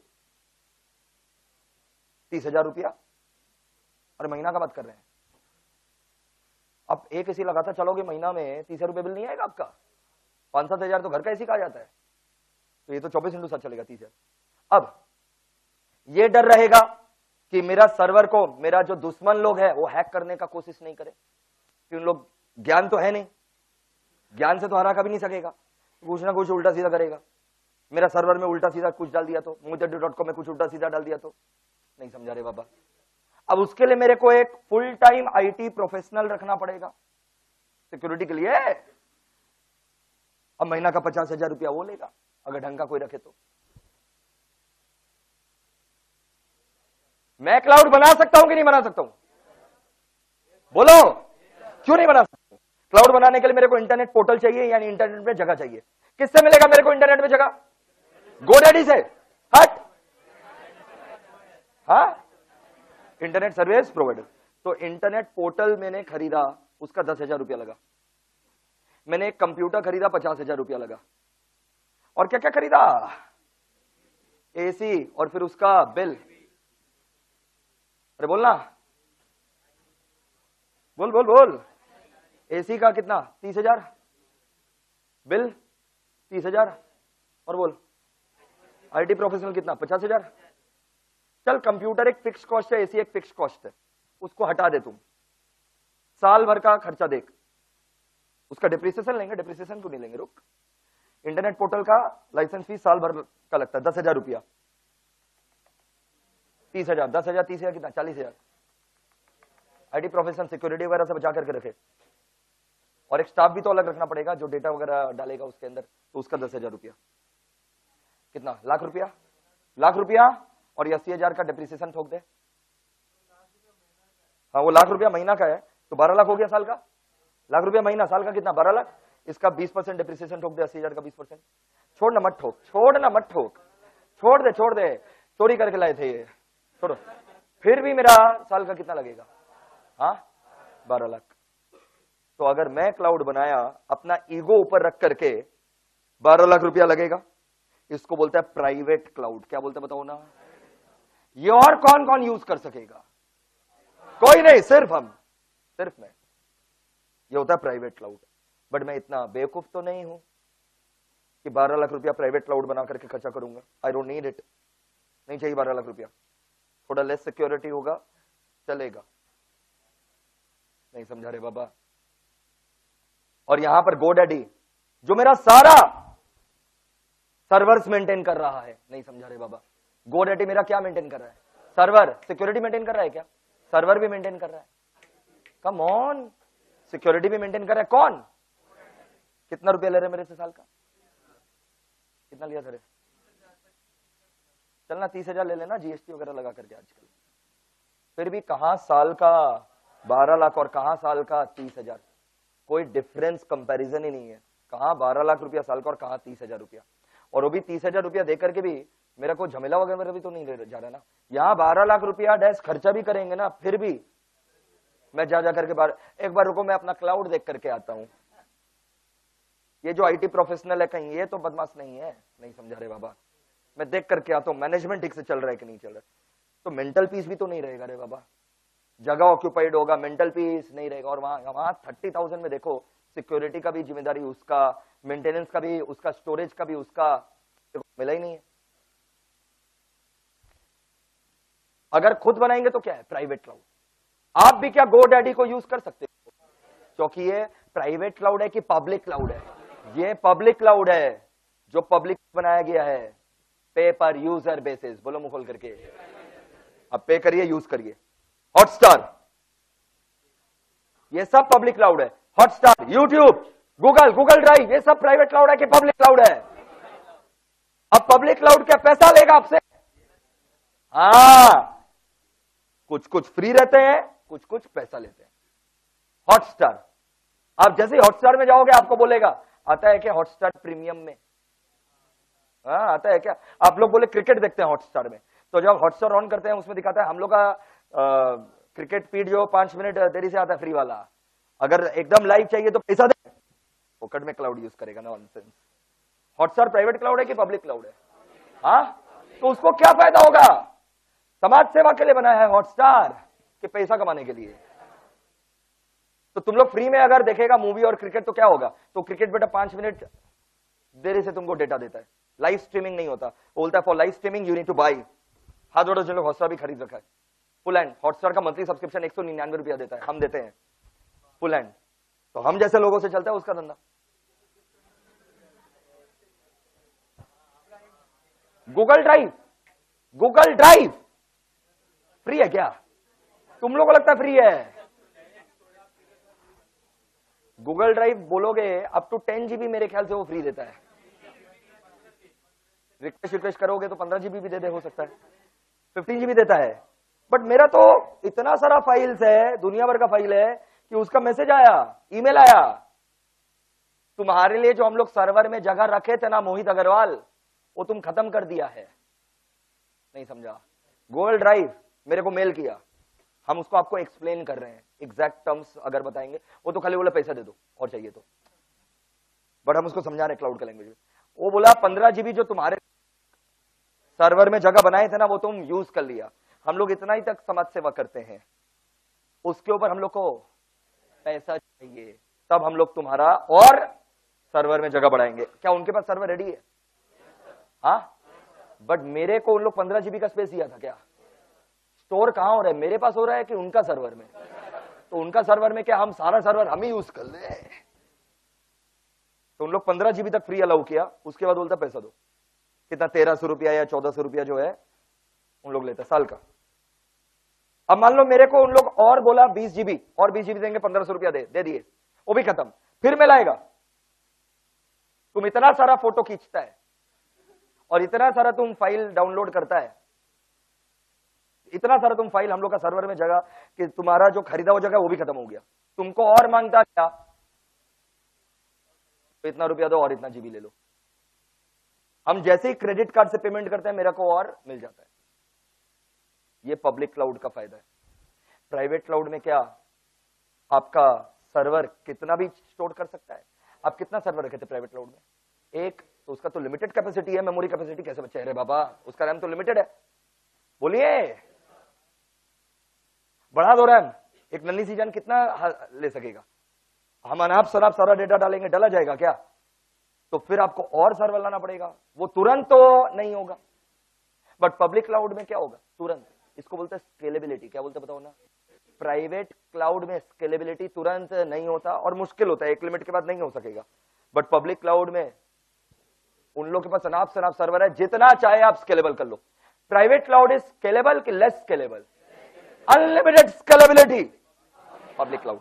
30,000 रुपया, और महीना का बात कर रहे हैं। अब एक एसी लगाता चलोगे महीना में 30 रुपए बिल नहीं आएगा आपका? 5-7 हजार तो घर का एसी का आ जाता है, तो ये तो 24x7 चलेगा 30 हजार। अब ये डर रहेगा कि मेरा सर्वर को मेरा जो दुश्मन लोग है वो हैक करने का कोशिश नहीं करे, कि उन लोग ज्ञान तो है नहीं, ज्ञान से तो हरा कभी नहीं सकेगा, कुछ ना कुछ उल्टा सीधा करेगा। मेरा सर्वर में उल्टा सीधा कुछ डाल दिया तो, mohitat.com में कुछ उल्टा सीधा डाल दिया तो, नहीं समझा रहे बाबा। अब उसके लिए मेरे को एक फुल टाइम आईटी प्रोफेशनल रखना पड़ेगा सिक्योरिटी के लिए। अब महीना का 50,000 रुपया वो लेगा अगर ढंग का कोई रखे तो। मैं क्लाउड बना सकता हूं कि नहीं बना सकता हूं? बोलो, क्यों नहीं बना सकता? क्लाउड बनाने के लिए मेरे को इंटरनेट पोर्टल चाहिए, यानी इंटरनेट में जगह चाहिए। किससे मिलेगा मेरे को इंटरनेट में जगह? गोडैडी से। हट, हाँ, इंटरनेट सर्विस प्रोवाइडर। तो इंटरनेट पोर्टल मैंने खरीदा, उसका 10,000 रुपया लगा। मैंने एक कंप्यूटर खरीदा, 50,000 रुपया लगा। और क्या क्या खरीदा? एसी, और फिर उसका बिल। अरे बोलना, बोल बोल बोल। एसी का कितना? 30,000, बिल 30,000, और बोल आईटी प्रोफेशनल कितना? 50,000। चल, कंप्यूटर एक फिक्स कॉस्ट है, एसी एक फिक्स कॉस्ट है, उसको हटा दे तुम। साल भर का खर्चा देख, उसका डिप्रिसिएशन लेंगे। डिप्रिसिएशन क्यों नहीं लेंगे, रुक। इंटरनेट पोर्टल का लाइसेंस फीस साल भर का लगता है 10,000 रुपया। 30,000, 10,000, 30,000 कितना? 40,000। आईटी प्रोफेशनल सिक्योरिटी वगैरह से बचा करके रखे, और एक स्टाफ भी तो अलग रखना पड़ेगा जो डेटा वगैरह डालेगा उसके अंदर, तो उसका 10,000 रुपया। कितना? लाख रुपया। लाख रुपया और 80,000 का डिप्रिसिएशन ठोक दे। हाँ, वो लाख रुपया महीना का है, तो 12 लाख हो गया साल का। लाख रुपया महीना, साल का कितना? 12 लाख। इसका 20% डिप्रिसिएशन ठोक दे, 80,000 का 20%। छोड़ना मत ठोक, छोड़ना मत ठोक, छोड़ दे, छोड़ दे, चोरी करके लाए थे ये, छोड़ो। फिर भी मेरा साल का कितना लगेगा? हाँ, 12 लाख। तो अगर मैं क्लाउड बनाया अपना ईगो ऊपर रख करके, 12 लाख रुपया लगेगा। इसको बोलता है प्राइवेट क्लाउड। क्या बोलते हैं बताओ ना? ये और कौन कौन यूज कर सकेगा? कोई नहीं, सिर्फ हम, सिर्फ मैं। ये होता है प्राइवेट क्लाउड। बट मैं इतना बेवकूफ तो नहीं हूं कि 12 लाख रुपया प्राइवेट क्लाउड बना करके खर्चा करूंगा। आई डोंट नीड इट, नहीं चाहिए 12 लाख रुपया। थोड़ा लेस सिक्योरिटी होगा, चलेगा। नहीं समझा रहे बाबा। और यहां पर गोडैडी जो मेरा सारा सर्वर्स मेंटेन कर रहा है, नहीं समझा रहे बाबा। गोडैडी मेरा क्या मेंटेन कर रहा है? सर्वर। सिक्योरिटी मेंटेन कर रहा है क्या? सर्वर भी मेंटेन कर रहा है। कम ऑन, सिक्योरिटी भी मेंटेन कर रहा है। कौन? कितना रुपया ले रहे मेरे से साल का? कितना लिया सर? चलना 30,000 ले लेना, जीएसटी वगैरह लगा करके आजकल। फिर भी कहां साल का 12 लाख और कहां साल का 30,000? कोई डिफरेंस कंपैरिजन ही नहीं है। कहां 12 लाख रुपया साल का और कहां 30,000 रुपया। और वो भी 30,000 रुपया देकर के भी मेरा कोई झमेला वगैरह भी तो नहीं जा रहा ना। यहां 12 लाख रुपया डैश खर्चा भी करेंगे ना, फिर भी मैं जा करके एक बार रुको, मैं अपना क्लाउड देख करके आता हूं। ये जो आईटी प्रोफेशनल है कहीं ये तो बदमाश नहीं है, नहीं समझा रहे बाबा। मैं देख करके आता हूं मैनेजमेंट ठीक से चल रहा है कि नहीं चल रहा है। तो मेंटल पीस भी तो नहीं रहेगा रे बाबा। जगह ऑक्यूपाइड होगा, मेंटल पीस नहीं रहेगा। और वहां 30,000 में देखो, सिक्योरिटी का भी जिम्मेदारी उसका, मेंटेनेंस का भी उसका, स्टोरेज का भी उसका, मिला ही नहीं है। अगर खुद बनाएंगे तो क्या है? Private cloud. आप भी क्या गोडैडी को यूज कर सकते हो, क्योंकि ये प्राइवेट क्लाउड है कि पब्लिक क्लाउड है? ये पब्लिक क्लाउड है, जो पब्लिक बनाया गया है, पे पर यूजर बेसिस। बोलो मुंह खोल करके, अब पे करिए, यूज करिए। हॉटस्टार, ये सब पब्लिक क्लाउड है। हॉटस्टार, यूट्यूब, गूगल ड्राइव, ये सब प्राइवेट क्लाउड है कि पब्लिक क्लाउड है? अब पब्लिक क्लाउड क्या पैसा लेगा आपसे? हाँ, कुछ कुछ फ्री रहते हैं, कुछ कुछ पैसा लेते हैं। हॉटस्टार, आप जैसे हॉटस्टार में जाओगे आपको बोलेगा आता है क्या हॉटस्टार प्रीमियम में? हाँ, आता है क्या? आप लोग बोले क्रिकेट देखते हैं हॉटस्टार में, तो जब हॉटस्टार ऑन करते हैं उसमें दिखाता है हम लोग का क्रिकेट फीड जो 5 मिनट देरी से आता है फ्री वाला। अगर एकदम लाइव चाहिए तो पैसा दे। पॉकेट में क्लाउड यूज करेगा, नॉनसेंस। हॉटस्टार प्राइवेट क्लाउड है कि पब्लिक क्लाउड है? हाँ, तो उसको क्या फायदा होगा? समाज सेवा के लिए बना है हॉटस्टार कि पैसा कमाने के लिए? तो तुम लोग फ्री में अगर देखेगा मूवी और क्रिकेट तो क्या होगा, तो क्रिकेट बेटा 5 मिनट देरी से तुमको डेटा देता है, लाइव स्ट्रीमिंग नहीं होता, बोलता है for live streaming you need to buy. हाथ जोड़ो जो लोग हॉटस्टार भी खरीद रखा है, फुल एंड हॉटस्टार का मंथली सब्सक्रिप्शन 199 रुपया देता है, हम देते हैं फुल एंड। तो हम जैसे लोगों से चलता है उसका धंधा। गूगल ड्राइव फ्री है क्या? तुम लोगों को लगता है फ्री है? गूगल ड्राइव बोलोगे अप टू 10 GB मेरे ख्याल से वो फ्री देता है। रिक्वेस्ट करोगे तो 15 GB भी दे हो सकता है, 15 GB देता है। बट मेरा तो इतना सारा फाइल्स है, दुनिया भर का फाइल है कि उसका मैसेज आया, ईमेल आया, तुम्हारे लिए जो हम लोग सर्वर में जगह रखे थे ना मोहित अग्रवाल, वो तुम खत्म कर दिया है। नहीं समझा? गूगल ड्राइव मेरे को मेल किया, हम उसको आपको एक्सप्लेन कर रहे हैं, एग्जैक्ट टर्म्स अगर बताएंगे, वो तो खाली बोला पैसा दे दो और चाहिए तो, बट हम उसको समझा रहे क्लाउड का लैंग्वेज में। वो बोला 15 GB जो तुम्हारे सर्वर में जगह बनाए थे ना वो तुम यूज कर लिया, हम लोग इतना ही तक समाज सेवा करते हैं, उसके ऊपर हम लोग को पैसा चाहिए, तब हम लोग तुम्हारा और सर्वर में जगह बढ़ाएंगे। क्या उनके पास सर्वर रेडी है? हाँ, बट मेरे को उन लोग 15 GB का स्पेस दिया था क्या? स्टोर कहां हो रहा है, मेरे पास हो रहा है कि उनका सर्वर में? तो उनका सर्वर में क्या हम सारा सर्वर हम ही यूज कर ले? तो उन लोग 15 GB तक फ्री अलाउ किया, उसके बाद बोलता पैसा दो। कितना 1300 रुपया या 1400 रुपया जो है उन लोग लेते साल का। अब मान लो मेरे को उन लोग और बोला 20 GB और 20 GB देंगे, 1500 रुपया दे दिए, वो भी खत्म। फिर मैं लाएगा, तुम इतना सारा फोटो खींचता है और इतना सारा तुम फाइल डाउनलोड करता है, इतना सारा तुम फाइल हम लोग का सर्वर में जगह कि तुम्हारा जो खरीदा हुआ जगह वो भी खत्म हो गया, तुमको और मांगता क्या? तो इतना रुपया दो और इतना GB ले लो। हम जैसे ही क्रेडिट कार्ड से पेमेंट करते हैं मेरा को और मिल जाता है। ये पब्लिक क्लाउड का फायदा है। प्राइवेट क्लाउड में क्या आपका सर्वर कितना भी स्टोर कर सकता है। आप कितना सर्वर रखे थे प्राइवेट क्लाउड में? एक, तो उसका तो लिमिटेड कैपेसिटी है, मेमोरी कैपेसिटी कैसे बच्चे? अरे बाबा उसका रैम तो लिमिटेड है, बोलिए बढ़ा दो रैम। एक नन्ही सी जान कितना ले सकेगा? हम अनाप शनाप सारा डेटा डालेंगे, डला जाएगा क्या? तो फिर आपको और सर्वर लाना पड़ेगा, वो तुरंत तो नहीं होगा। बट पब्लिक क्लाउड में क्या होगा? तुरंत। इसको बोलते हैं स्केलेबिलिटी। क्या बोलते हैं बताओ ना? प्राइवेट क्लाउड में स्केलेबिलिटी तुरंत नहीं होता और मुश्किल होता है, एक लिमिट के बाद नहीं हो सकेगा। बट पब्लिक क्लाउड में उन लोग के पास अनाप शनाप सर्वर है, जितना चाहे आप स्केलेबल कर लो। प्राइवेट क्लाउड इज स्केलेबल कि less scalable? Unlimited scalability public cloud.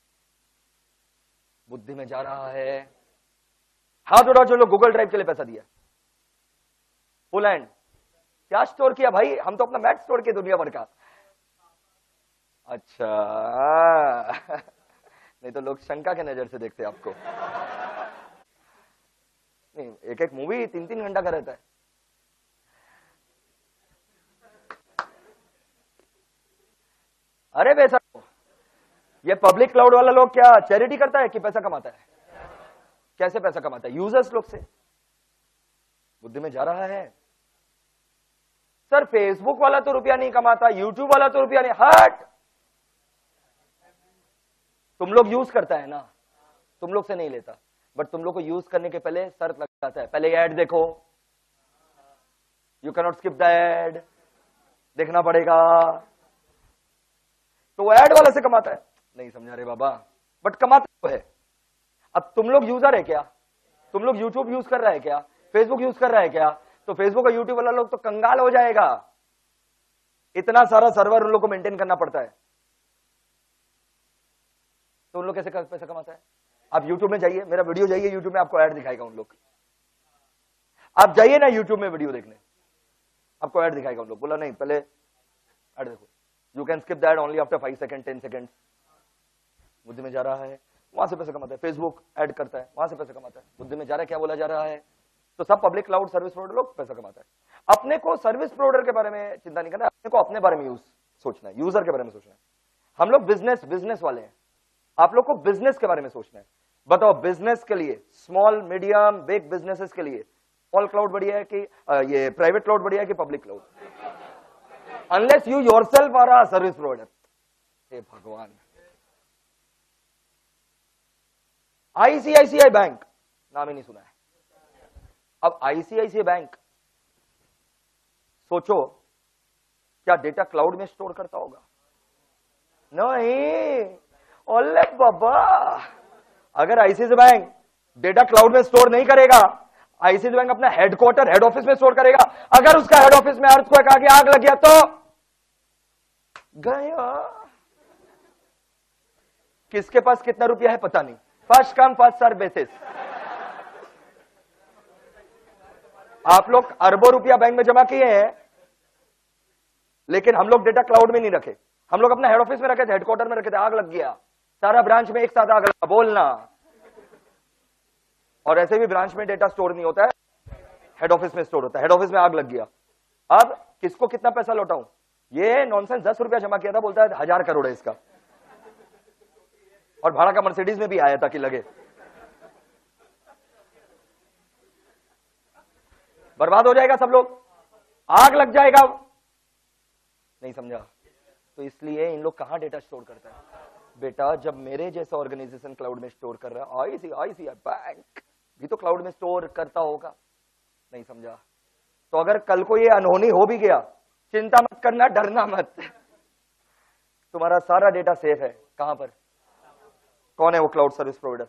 बुद्धि में जा रहा है? हाथ उठाओ जो लोग गूगल ड्राइव के लिए पैसा दिया। Full hand. क्या स्टोर किया भाई? हम तो अपना मैथ स्टोर किया दुनिया भर का। अच्छा नहीं तो लोग शंका के नजर से देखते आपको। नहीं, एक एक मूवी 3-3 घंटा का रहता है। अरे वैसा ये पब्लिक क्लाउड वाला लोग क्या चैरिटी करता है कि पैसा कमाता है? कैसे पैसा कमाता है? यूजर्स लोग से। बुद्धि में जा रहा है? सर फेसबुक वाला तो रुपया नहीं कमाता, यूट्यूब वाला तो रुपया नहीं। हट, तुम लोग यूज करता है ना, तुम लोग से नहीं लेता, बट तुम लोग को यूज करने के पहले शर्त लगाता है, पहले ऐड देखो, you can not skip the ad, देखना पड़ेगा। तो वो ऐड वाला से कमाता है। नहीं समझा रे बाबा, बट कमाता तो है। अब तुम लोग यूजर है क्या? तुम लोग यूट्यूब यूज कर रहा है क्या? फेसबुक यूज कर रहा है क्या? तो फेसबुक और यूट्यूब वाला लोग तो कंगाल हो जाएगा, इतना सारा सर्वर उन लोग को मेंटेन करना पड़ता है। तो उन लोग कैसे पैसा कमाता है? आप यूट्यूब में जाइए, मेरा वीडियो जाइए यूट्यूब में, आपको ऐड दिखाएगा उन लोग। आप जाइए ना यूट्यूब में वीडियो देखने, आपको ऐड दिखाएगा उन लोग। बोला नहीं पहले ऐड देखो, you can skip that only after 5 second 10 second. बुद्धि में जा रहा है? वहां से पैसा कमाता है। फेसबुक ऐड करता है, वहां से पैसा कमाता है। बुद्धि में जा रहा है क्या बोला जा रहा है? तो सब पब्लिक क्लाउड सर्विस प्रोवाइडर लोग पैसा कमाता है। अपने को सर्विस प्रोवाइडर के बारे में चिंता नहीं करना, अपने को अपने बारे में सोचना है, यूजर के बारे में सोचना है। हम लोग बिजनेस वाले हैं, आप लोग को बिजनेस के बारे में सोचना है। बताओ बिजनेस के लिए, स्मॉल मीडियम बिग बिजनेसेस के लिए ऑल क्लाउड बढ़िया है कि ये प्राइवेट क्लाउड बढ़िया है कि public cloud? Unless you yourself are a service provider. हे भगवान, आईसीआईसीआई बैंक नाम ही नहीं सुना है। अब आईसीआईसीआई बैंक, सोचो क्या डेटा क्लाउड में स्टोर करता होगा? नहीं। ओले बाबा, अगर आईसीआईसीआई बैंक डेटा क्लाउड में स्टोर नहीं करेगा, आईसीआईसीआई बैंक अपना हेडक्वार्टर, हेड ऑफिस में स्टोर करेगा। अगर उसका हेड ऑफिस में अर्थक्वेक आके आग लग गया तो गया। किसके पास कितना रुपया है पता नहीं, first come first serve basis. आप लोग अरबों रुपया बैंक में जमा किए हैं, लेकिन हम लोग डेटा क्लाउड में नहीं रखे, हम लोग अपना हेड ऑफिस में रखे थे, हेडक्वार्टर में रखे थे। आग लग गया, सारा ब्रांच में एक साथ आग लगा, बोलना। और ऐसे भी ब्रांच में डेटा स्टोर नहीं होता है, हेड ऑफिस में स्टोर होता है। हेड ऑफिस में आग लग गया, अब किसको कितना पैसा लौटाऊं? ये नॉनसेंस 10 रुपया जमा किया था, बोलता है 1000 करोड़ है इसका, और भाड़ा का मर्सिडीज में भी आया था कि लगे। बर्बाद हो जाएगा सब लोग, आग लग जाएगा। नहीं समझा? तो इसलिए इन लोग कहां डेटा स्टोर करता है? बेटा जब मेरे जैसा ऑर्गेनाइजेशन क्लाउड में स्टोर कर रहा है, आईसीआईसीआई बैंक भी तो क्लाउड में स्टोर करता होगा। नहीं समझा? तो अगर कल को ये अनहोनी हो भी गया, चिंता मत करना, डरना मत, तुम्हारा सारा डेटा सेफ है। कहां पर? कौन है वो क्लाउड सर्विस प्रोवाइडर?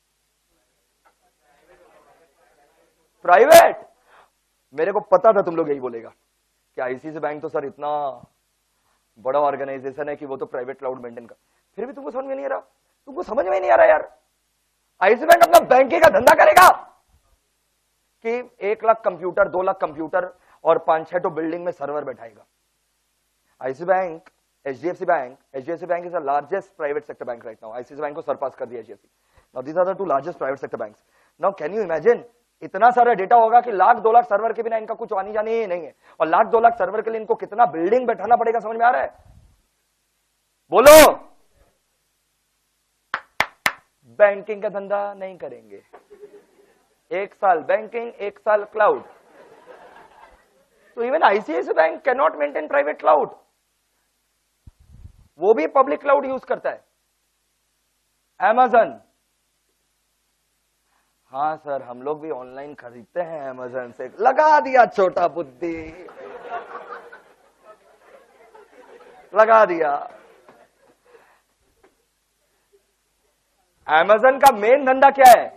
प्राइवेट। मेरे को पता था तुम लोग यही बोलेगा कि आईसीआईसीआई बैंक तो सर इतना बड़ा ऑर्गेनाइजेशन है कि वो तो प्राइवेट क्लाउड मेंटेन कर, फिर भी तुमको समझ में नहीं आ रहा, तुमको समझ में नहीं आ रहा यार। आईसीआईसीआई बैंक अपना बैंकिंग का धंधा करेगा कि 1 लाख कंप्यूटर, 2 लाख कंप्यूटर और 5-6 तो बिल्डिंग में सर्वर बैठाएगा। ICICI bank, HDFC bank is the largest private sector bank right now. ICICI bank को सरपास कर दिया HDFC. Now these are the 2 largest private sector banks. Now can you imagine, इतना सारा data होगा कि 1-2 lakh server के बिना इनका कुछ आनी जानी ही नहीं है, और 1-2 लाख सर्वर के लिए इनको कितना बिल्डिंग बैठाना पड़ेगा, समझ में आ रहा है? बोलो। बैंकिंग का धंधा नहीं करेंगे, 1 साल बैंकिंग, 1 साल क्लाउड। तो even ICICI bank can not maintain private cloud, वो भी पब्लिक क्लाउड यूज करता है। अमेज़न, हाँ सर हम लोग भी ऑनलाइन खरीदते हैं अमेज़न से, लगा दिया छोटा बुद्धि, लगा दिया। अमेज़न का मेन धंधा क्या है?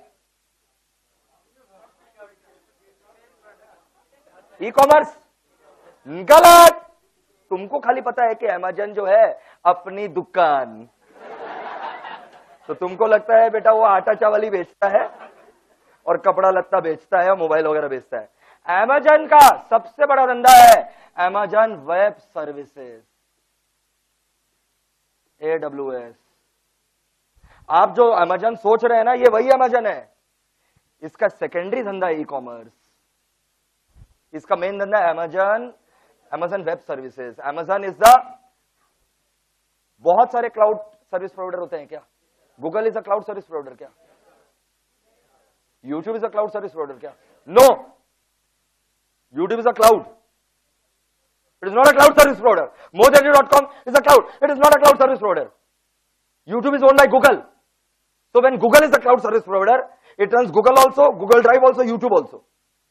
E commerce. गलत। तुमको खाली पता है कि अमेज़न जो है अपनी दुकान, तो तुमको लगता है बेटा वो आटा चावल ही बेचता है और कपड़ा लत्ता बेचता है और मोबाइल वगैरह बेचता है। अमेज़न का सबसे बड़ा धंधा है अमेज़न वेब सर्विसेज, AWS। आप जो अमेज़न सोच रहे हैं ना, ये वही अमेज़न है। इसका सेकेंडरी धंधा है ई कॉमर्स, इसका मेन धंधा है Amazon web services. Amazon is the, बहुत सारे क्लाउड सर्विस प्रोवाइडर होते हैं क्या? Google is a cloud service provider क्या? YouTube is a cloud service provider क्या? No. YouTube is a cloud. It is not a cloud service provider. MOHIT.com is a cloud. It is not a cloud service provider. YouTube is owned by Google. So when Google is a cloud service provider, it runs Google also, Google Drive also, YouTube also.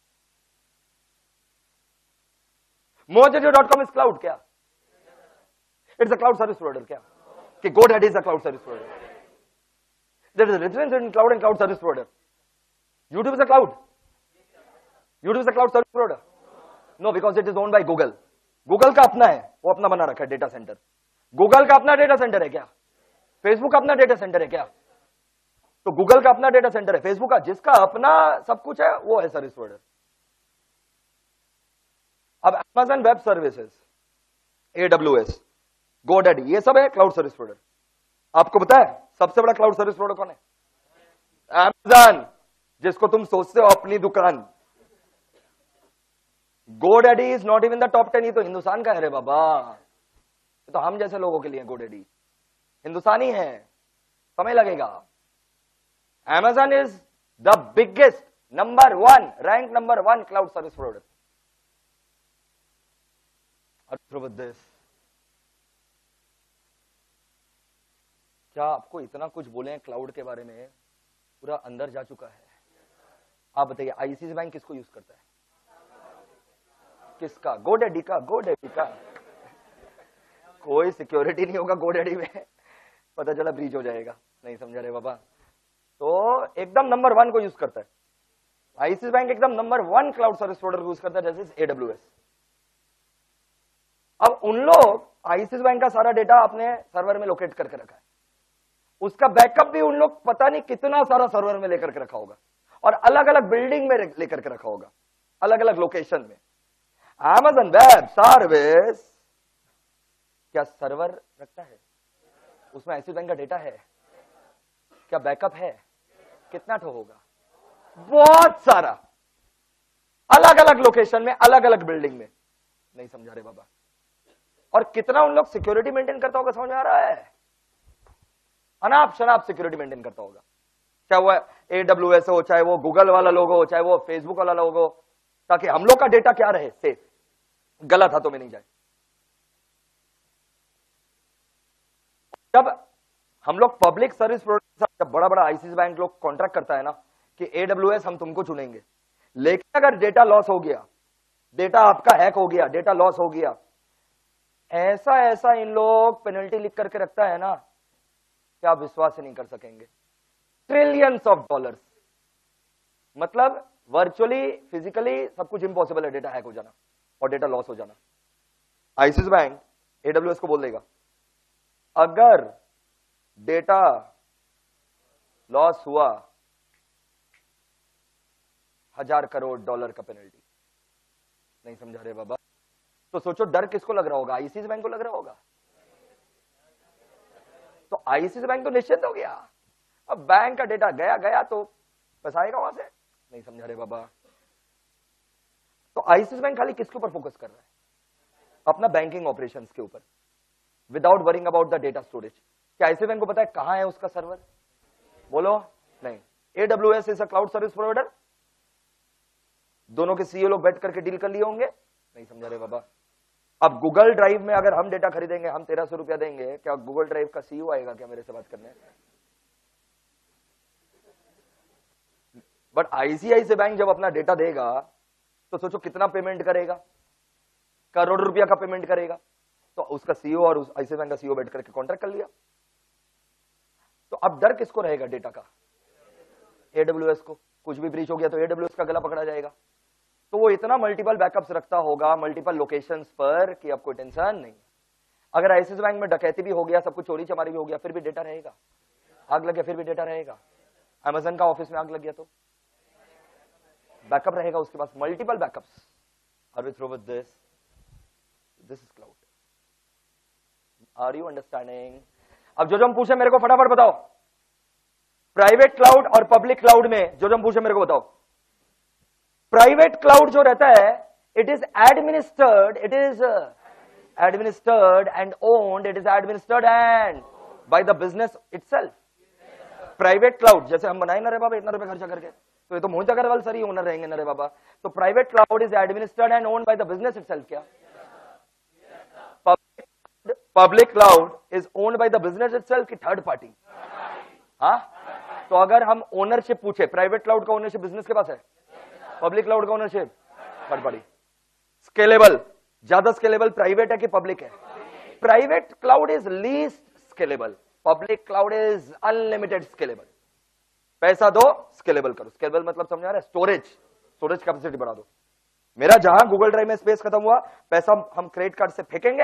MOHIT.com is cloud क्या? It's a cloud service provider क्या? कि GoDaddy is a cloud service provider. There is a difference between cloud and cloud service provider. YouTube is a cloud. YouTube is a cloud service provider. No, because it is owned by Google. Google का अपना है, वो अपना बना रखा है data centre. Google का अपना डेटा सेंटर है क्या? Facebook का अपना डेटा सेंटर है क्या? तो Google का अपना डेटा सेंटर है, Facebook का जिसका अपना सब कुछ है वो है सर्विस प्रोवाइडर। अब Amazon web services, AWS, GoDaddy, ये सब है क्लाउड सर्विस प्रोवाइडर। आपको पता है सबसे बड़ा क्लाउड सर्विस प्रोवाइडर कौन है? Amazon, जिसको तुम सोचते हो अपनी दुकान। GoDaddy is not even the top 10, ये तो हिंदुस्तान का है रे बाबा, ये तो हम जैसे लोगों के लिए GoDaddy हिंदुस्तानी है, समय लगेगा। Amazon is the biggest number 1, rank number 1 cloud service provider. क्या आपको इतना कुछ बोले हैं क्लाउड के बारे में, पूरा अंदर जा चुका है। आप बताइए आईसीआईसीआई बैंक किसको यूज करता है? किसका? गोडैडी का। गोडैडी का कोई सिक्योरिटी नहीं होगा गोडैडी में, पता चला ब्रीच हो जाएगा। नहीं समझा रहे बाबा? तो एकदम नंबर 1 को यूज करता है आईसीआईसीआई बैंक, एकदम number 1 cloud service provider use करता है, जैसे AWS। अब उन लोग आईसीआईसीआई बैंक का सारा डेटा अपने सर्वर में लोकेट करके रखा है, उसका बैकअप भी उन लोग पता नहीं कितना सारा सर्वर में लेकर के रखा होगा, और अलग अलग बिल्डिंग में लेकर के रखा होगा, अलग अलग लोकेशन में। Amazon वेब सर्विस क्या सर्वर रखता है? उसमें आईसीआईसीआई बैंक का डेटा है क्या? बैकअप है? कितना ठो होगा? बहुत सारा, अलग अलग लोकेशन में, अलग अलग बिल्डिंग में। नहीं समझा रहे बाबा? और कितना उन लोग सिक्योरिटी मेंटेन करता होगा, समझ में आ रहा है? अनाप शनाप सिक्योरिटी मेंटेन करता होगा, चाहे वो AWS हो, चाहे वो गूगल वाला लोग हो, चाहे वो फेसबुक वाला लोग हो, ताकि हम लोग का डेटा क्या रहे, सेफ, गलत हाथों में नहीं जाए। जब हम लोग पब्लिक सर्विस प्रोवाइडर, जब बड़ा बड़ा आईसीआईसीआई बैंक लोग कॉन्ट्रैक्ट करता है ना कि AWS हम तुमको चुनेंगे, लेकिन अगर डेटा लॉस हो गया, डेटा आपका हैक हो गया, डेटा लॉस हो गया, ऐसा ऐसा इन लोग पेनल्टी लिख करके रखता है ना कि आप विश्वास ही नहीं कर सकेंगे। ट्रिलियंस ऑफ डॉलर्स, मतलब वर्चुअली फिजिकली सब कुछ इंपॉसिबल है डेटा हैक हो जाना और डेटा लॉस हो जाना। आईसीआईसीआई बैंक AWS को बोल देगा अगर डेटा लॉस हुआ $1000 करोड़ का पेनल्टी। नहीं समझा रहे बाबा? तो सोचो डर किसको लग रहा होगा? आईसीआईसीआई बैंक को लग रहा होगा। तो आईसीआईसीआई बैंक तो निश्चित हो गया, अब बैंक का डेटा गया गया तो पैसा आएगा वहां से। नहीं समझा रहे बाबा? तो आईसीआईसीआई बैंक खाली किसके ऊपर फोकस कर रहा है? अपना बैंकिंग ऑपरेशंस के ऊपर, without worrying about the data storage. क्या आईसीआईसीआई बैंक को पता है कहां है उसका सर्वर? बोलो नहीं। AWS is a cloud service provider, दोनों के सीईओ लोग बैठ करके डील कर लिए होंगे। नहीं समझा रहे बाबा? अब गूगल ड्राइव में अगर हम डेटा खरीदेंगे, हम 1300 रुपया देंगे, क्या गूगल ड्राइव का सीईओ आएगा क्या मेरे से बात करने? बट आईसीआईसीआई बैंक जब अपना डेटा देगा तो सोचो कितना पेमेंट करेगा, करोड़ रुपया का पेमेंट करेगा। तो उसका सीईओ और उस आईसीआईसीआई बैंक का सीईओ बैठ करके कॉन्ट्रैक्ट कर लिया। तो अब डर किसको रहेगा डेटा का? AWS को। कुछ भी ब्रीच हो गया तो AWS का गला पकड़ा जाएगा। तो वो इतना मल्टीपल बैकअप्स रखता होगा मल्टीपल लोकेशंस पर कि अब कोई टेंशन नहीं। अगर आईसीआईसीआई बैंक में डकैती भी हो गया, सब कुछ चोरी चमारी भी हो गया, फिर भी डेटा रहेगा। आग लग गया फिर भी डेटा रहेगा। अमेज़न का ऑफिस में आग लग गया तो बैकअप रहेगा उसके पास, multiple backups. Are we through with this? This is cloud. Are you understanding? अब जो हम पूछे मेरे को फटाफट बताओ, प्राइवेट क्लाउड और पब्लिक क्लाउड में जो हम पूछे मेरे को बताओ। प्राइवेट क्लाउड जो रहता है, it is administered and owned, it is administered and by the business itself. Private cloud जैसे हम बनाए ना रे बाबा इतना रुपए खर्चा करके, तो ये तो मोहित अग्रवाल सर ही ओनर रहेंगे ना रे बाबा। तो private cloud is administered and owned by the business itself. क्या public cloud is owned by the business itself की थर्ड पार्टी? हाँ, तो अगर हम ओनरशिप पूछे, प्राइवेट क्लाउड का ओनरशिप बिजनेस के पास है, पब्लिक क्लाउड का ओनरशिप थर्ड पार्टी। स्केलेबल, ज्यादा स्केलेबल प्राइवेट है कि पब्लिक है? Private cloud is least scalable, public cloud is unlimited scalable. पैसा दो, स्केलेबल करो। स्केलेबल मतलब समझ आ रहा है? स्टोरेज कैपेसिटी बढ़ा दो। मेरा जहां गूगल ड्राइव में स्पेस खत्म हुआ, पैसा हम क्रेडिट कार्ड से फेंकेंगे,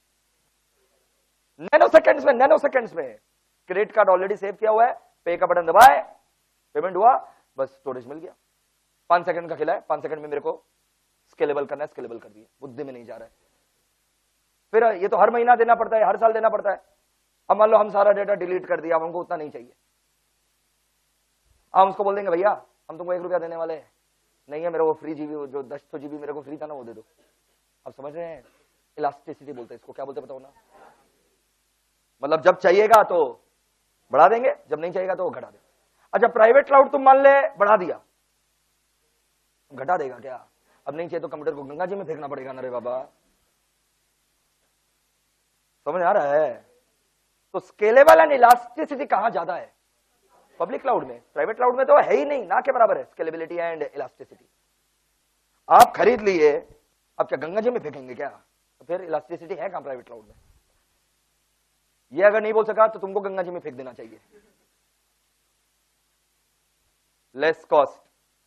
नैनो सेकंड्स में क्रेडिट कार्ड ऑलरेडी सेव किया हुआ है, पे का बटन दबाए, पेमेंट हुआ, बस स्टोरेज मिल गया। 5 सेकंड का खेला है, 5 सेकंड में मेरे को स्केलेबल करना है, स्केलेबल कर दिया, बुद्धि में नहीं जा रहा है। फिर ये तो हर महीना देना पड़ता है, हर साल देना पड़ता है। अब मान लो हम सारा डेटा डिलीट कर दिया, अब हमको उतना नहीं चाहिए, हम उसको बोल देंगे भैया हम तुमको 1 रुपया देने वाले हैं, नहीं है मेरे को फ्री जीबी, जो 10 जीबी मेरे को फ्री था ना वो दे दो। अब समझ रहे हैं? इलास्टिसिटी बोलते हैं इसको, क्या बोलते बताओ ना? मतलब जब चाहिएगा तो बढ़ा देंगे, जब नहीं चाहिएगा तो घटा देंगे। अच्छा प्राइवेट क्लाउड तुम मान ले बढ़ा दिया, घटा देगा क्या? अब नहीं चाहिए तो कंप्यूटर को गंगा जी में फेंकना पड़ेगा ना रे बाबा। समझ आ रहा है? तो स्केलेबल एंड इलास्टिसिटी कहां ज्यादा है? पब्लिक क्लाउड में, प्राइवेट क्लाउड में तो है ही नहीं, ना के बराबर है स्केलेबिलिटी एंड इलास्टिसिटी। आप खरीद लिए, अब क्या गंगा जी में फेंकेंगे क्या? तो फिर इलास्टिसिटी है कहां प्राइवेट क्लाउड में? ये अगर नहीं बोल सका तो तुमको गंगा जी में फेंक देना चाहिए। लेस कॉस्ट,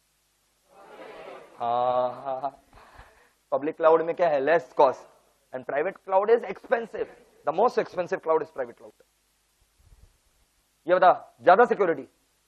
हाँ, पब्लिक क्लाउड में क्या है? Less cost, and private cloud is expensive. The most expensive cloud is private cloud. ये बता, ज्यादा सिक्योरिटी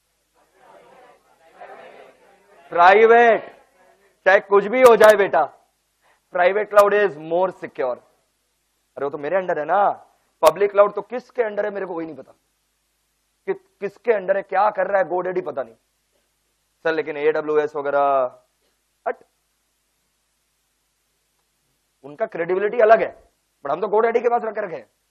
प्राइवेट, चाहे कुछ भी हो जाए बेटा, private cloud is more secure. अरे वो तो मेरे अंडर है ना, पब्लिक क्लाउड तो किसके अंडर है मेरे को वही नहीं पता, किसके अंडर है, क्या कर रहा है गोडेडी पता नहीं सर। लेकिन AWS वगैरह हट, उनका क्रेडिबिलिटी अलग है, बट हम तो गोडेडी के पास रख रखे हैं।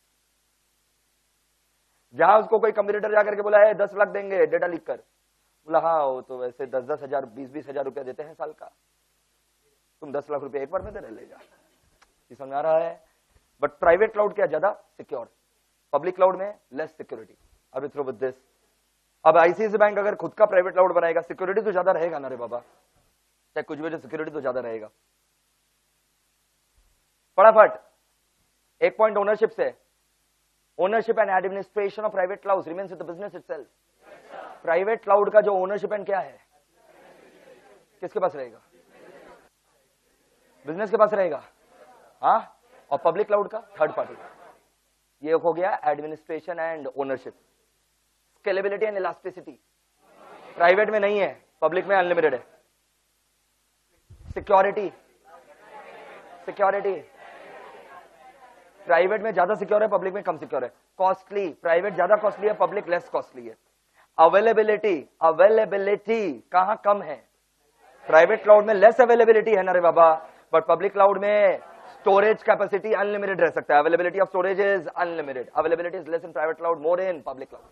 जहां उसको कोई कंप्यूटर जाकर के बोला है 10 लाख देंगे डेटा लीक कर, बोला हाँ वो तो वैसे 10-10 हजार 20-20 हजार रुपया देते हैं साल का, तुम 10 लाख रुपया एक बार में दे ले जा, समझ आ रहा है? बट प्राइवेट क्लाउड क्या ज्यादा सिक्योर, पब्लिक क्लाउड में लेस सिक्योरिटी। अब थ्रू विद दिस, अब आईसीआईसीआई बैंक अगर खुद का प्राइवेट क्लाउड बनाएगा, सिक्योरिटी तो ज्यादा रहेगा ना रे बाबा, चाहे कुछ भी, सिक्योरिटी तो ज्यादा रहेगा। फटाफट एक पॉइंट ओनरशिप से, ownership and administration of private cloud remains with the business itself. Private cloud का जो ओनरशिप एंड क्या है, किसके पास रहेगा? बिजनेस के पास रहेगा, हाँ। और पब्लिक क्लाउड का थर्ड पार्टी। ये हो गया administration and ownership. Scalability and elasticity private में नहीं है, पब्लिक में अनलिमिटेड है। सिक्योरिटी, सिक्योरिटी प्राइवेट में ज्यादा सिक्योर है, पब्लिक में कम सिक्योर है। कॉस्टली, प्राइवेट ज्यादा कॉस्टली है, पब्लिक लेस कॉस्टली है। अवेलेबिलिटी, अवेलेबिलिटी कहां कम है? प्राइवेट क्लाउड में लेस अवेलेबिलिटी है ना रे बाबा, बट पब्लिक क्लाउड में स्टोरेज कैपेसिटी अनलिमिटेड रह सकता है। Availability of storage is unlimited, availability is less in private cloud, more in public cloud.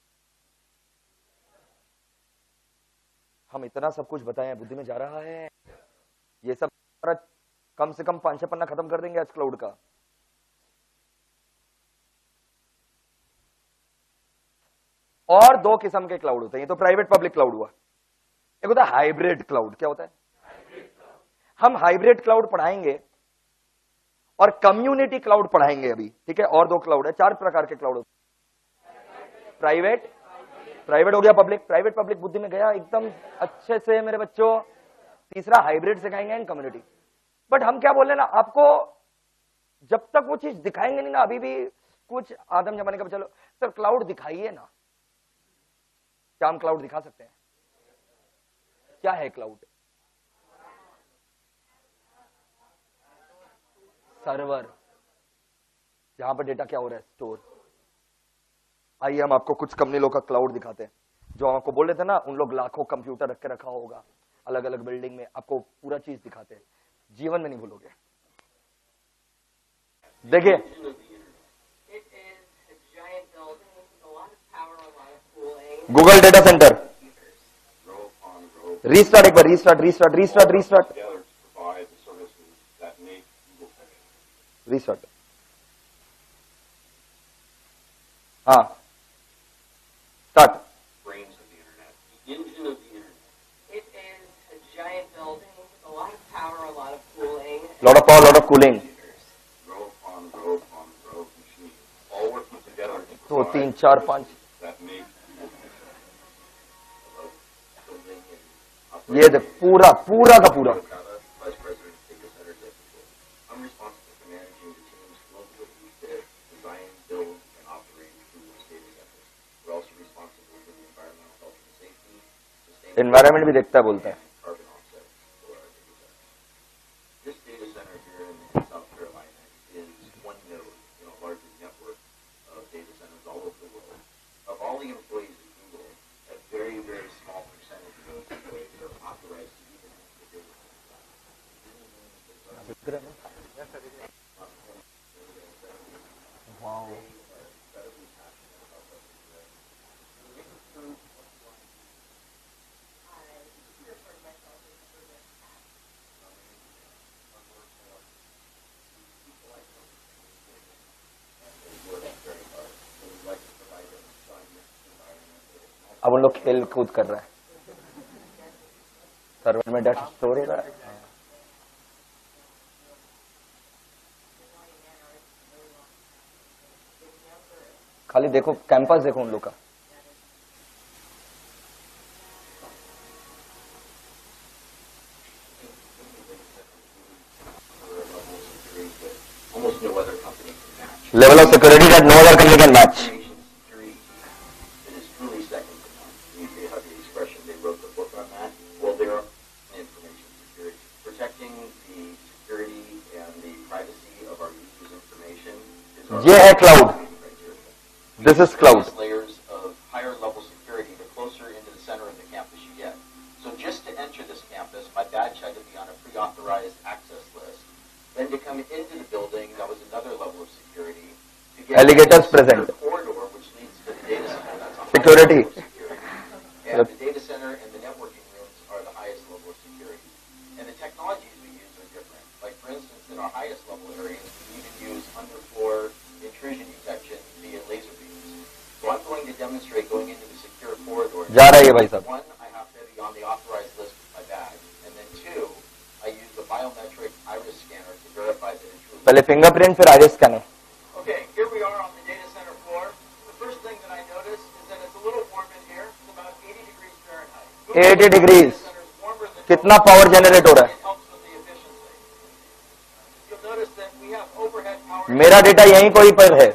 हम इतना सब कुछ बताएं, बुद्धि में जा रहा है? ये सब कम से कम 5-6 पन्ना खत्म कर देंगे आज क्लाउड का। और 2 किस्म के क्लाउड होते हैं, ये तो प्राइवेट पब्लिक क्लाउड हुआ। एक होता है हाइब्रिड क्लाउड। क्या होता है? हम हाइब्रिड क्लाउड पढ़ाएंगे और कम्युनिटी क्लाउड पढ़ाएंगे अभी, ठीक है? और 2 क्लाउड है, 4 प्रकार के क्लाउड होते हैं। प्राइवेट, प्राइवेट हो गया, पब्लिक, प्राइवेट पब्लिक बुद्धि में गया एकदम अच्छे से मेरे बच्चों। तीसरा हाइब्रिड सिखाएंगे एंड कम्युनिटी। बट हम क्या बोल रहे हैं ना, आपको जब तक वो चीज दिखाएंगे नहीं ना, अभी भी कुछ आदम जमाने का, चलो सर क्लाउड दिखाइए ना। क्या हम क्लाउड दिखा सकते हैं? क्या है क्लाउड? सर्वर, जहां पर डेटा क्या हो रहा है, स्टोर। आइए हम आपको कुछ कंपनी लोग का क्लाउड दिखाते हैं। जो आपको बोल रहे थे ना, उन लोग लाखों कंप्यूटर रख के रखा होगा अलग अलग बिल्डिंग में, आपको पूरा चीज दिखाते हैं, जीवन में नहीं भूलोगे। देखिए, गूगल डेटा सेंटर, रीस्टार्ट एक बार, restart restart restart restart restart. हाँ, start. Lot of power, lot of cooling. 2, 3, 4, 5 ये देख, पूरा पूरा का पूरा। एनवायरमेंट भी देखता है, बोलता है। अब उन लोग खेल कूद कर रहे हैं, सर्वर में डाटा स्टोर हो रहा है। खाली देखो कैंपस देखो उन लोग का। Level of security that no other company can match. ये है cloud, this is cloud. Alligators present. Security. And the data center and the networking rooms are the highest level of security. And the technologies we use are different. Like, for instance, in our highest level areas, we even use underfloor intrusion detection via laser beams. So I'm going to demonstrate going into the secure corridor. जा रही है भाई साहब। One, I have to be on the authorized list with my badge. And then two, I use the biometric iris scanner to verify that it's true. पहले fingerprint फिर iris scanner. Okay, here we are on the data center floor. The first thing that I notice is that it's a little warm in here. It's about 80 degrees Fahrenheit. 80 degrees. कितना power generate हो रहा है? You'll notice that we have overhead power. मेरा data यहीं कोई पर है,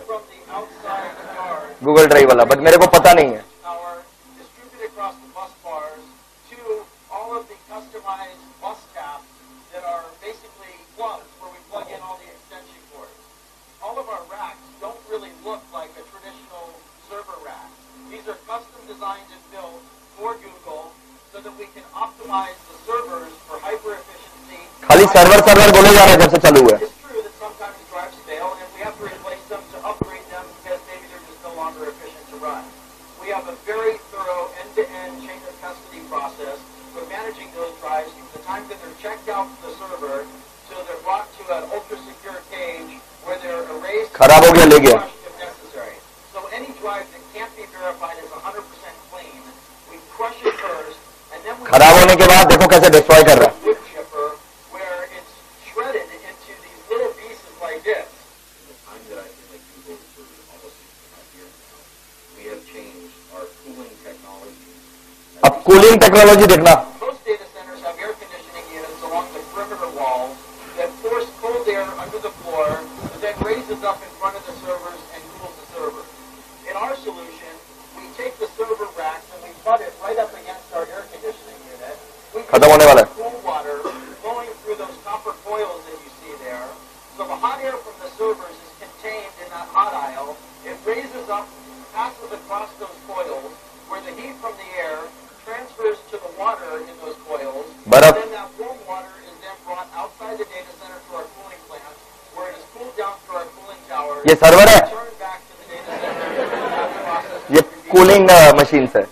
Google drive वाला, बट मेरे को पता नहीं है। Power distributed across the bus bars to all of the customized bus taps that are basically plugs where we plug in all the extension cords. All of our racks don't really look like a traditional server rack. These are custom designed and built for Google so that we can optimize the servers for hyper efficiency. खाली server बोले जा रहे हैं जब से चालू हुआ है। It's true that sometimes drives fail and we have to replace them to upgrade them because maybe they're just no longer efficient to run. We have a very thorough end-to-end chain of custody process for managing those drives from the time that they're checked out from the server till they're brought to an ultra-secure cage where they're erased खराब हो गया, ले गया। if necessary. So any drive that can't be verified as 100% clean, we crush it first, and then we खराब होने के बाद देखो कैसे डिस्ट्रॉय कर रहा है। wood chipper where it's shredded into these little pieces like this. In the time that I've been with Google for almost 6.5 years now, we have changed our cooling technology. अब कूलिंग टेक्नोलॉजी देखना। Most data centers have air conditioning units along the perimeter walls that force cold air under the floor that then raises up in front of the servers and cools the servers. In our solution, we take the server racks and we butt it right up against our air conditioning unit. We खत्म होने वाला है। cool water flowing through those copper coils that you see there. So the hot air from the servers is contained in that hot aisle. It raises up, passes across those coils, where the heat from the air transfers to the water in those coils. बर्फ। Then that warm water is then brought outside the data center to our cooling plant, where it is cooled down through our cooling tower. ये server है, Returned back to the data center. That process ये cooling machine है।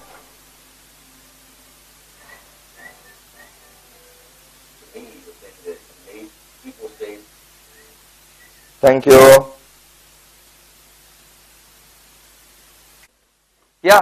to me, the thing that made people say, thank you. या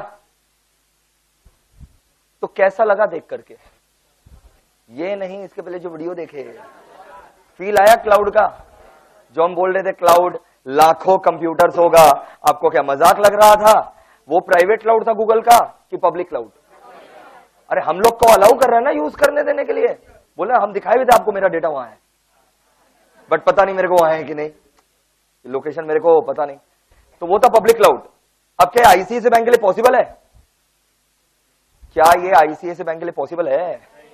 तो कैसा लगा देख करके? ये नहीं, इसके पहले जो वीडियो देखे, फील आया क्लाउड का? जो हम बोल रहे थे क्लाउड लाखों कंप्यूटर्स होगा, आपको क्या मजाक लग रहा था? वो प्राइवेट क्लाउड था गूगल का कि पब्लिक क्लाउड? अरे हम लोग को अलाउ कर रहे हैं ना यूज करने देने के लिए। बोले हम दिखाए भी थे आपको मेरा डेटा वहां है, बट पता नहीं मेरे को वहां है कि नहीं, लोकेशन मेरे को पता नहीं। तो वो था पब्लिक क्लाउड। अब क्या आईसीआईसीआई बैंक के लिए पॉसिबल है? क्या ये आईसीआईसीआई बैंक के लिए पॉसिबल है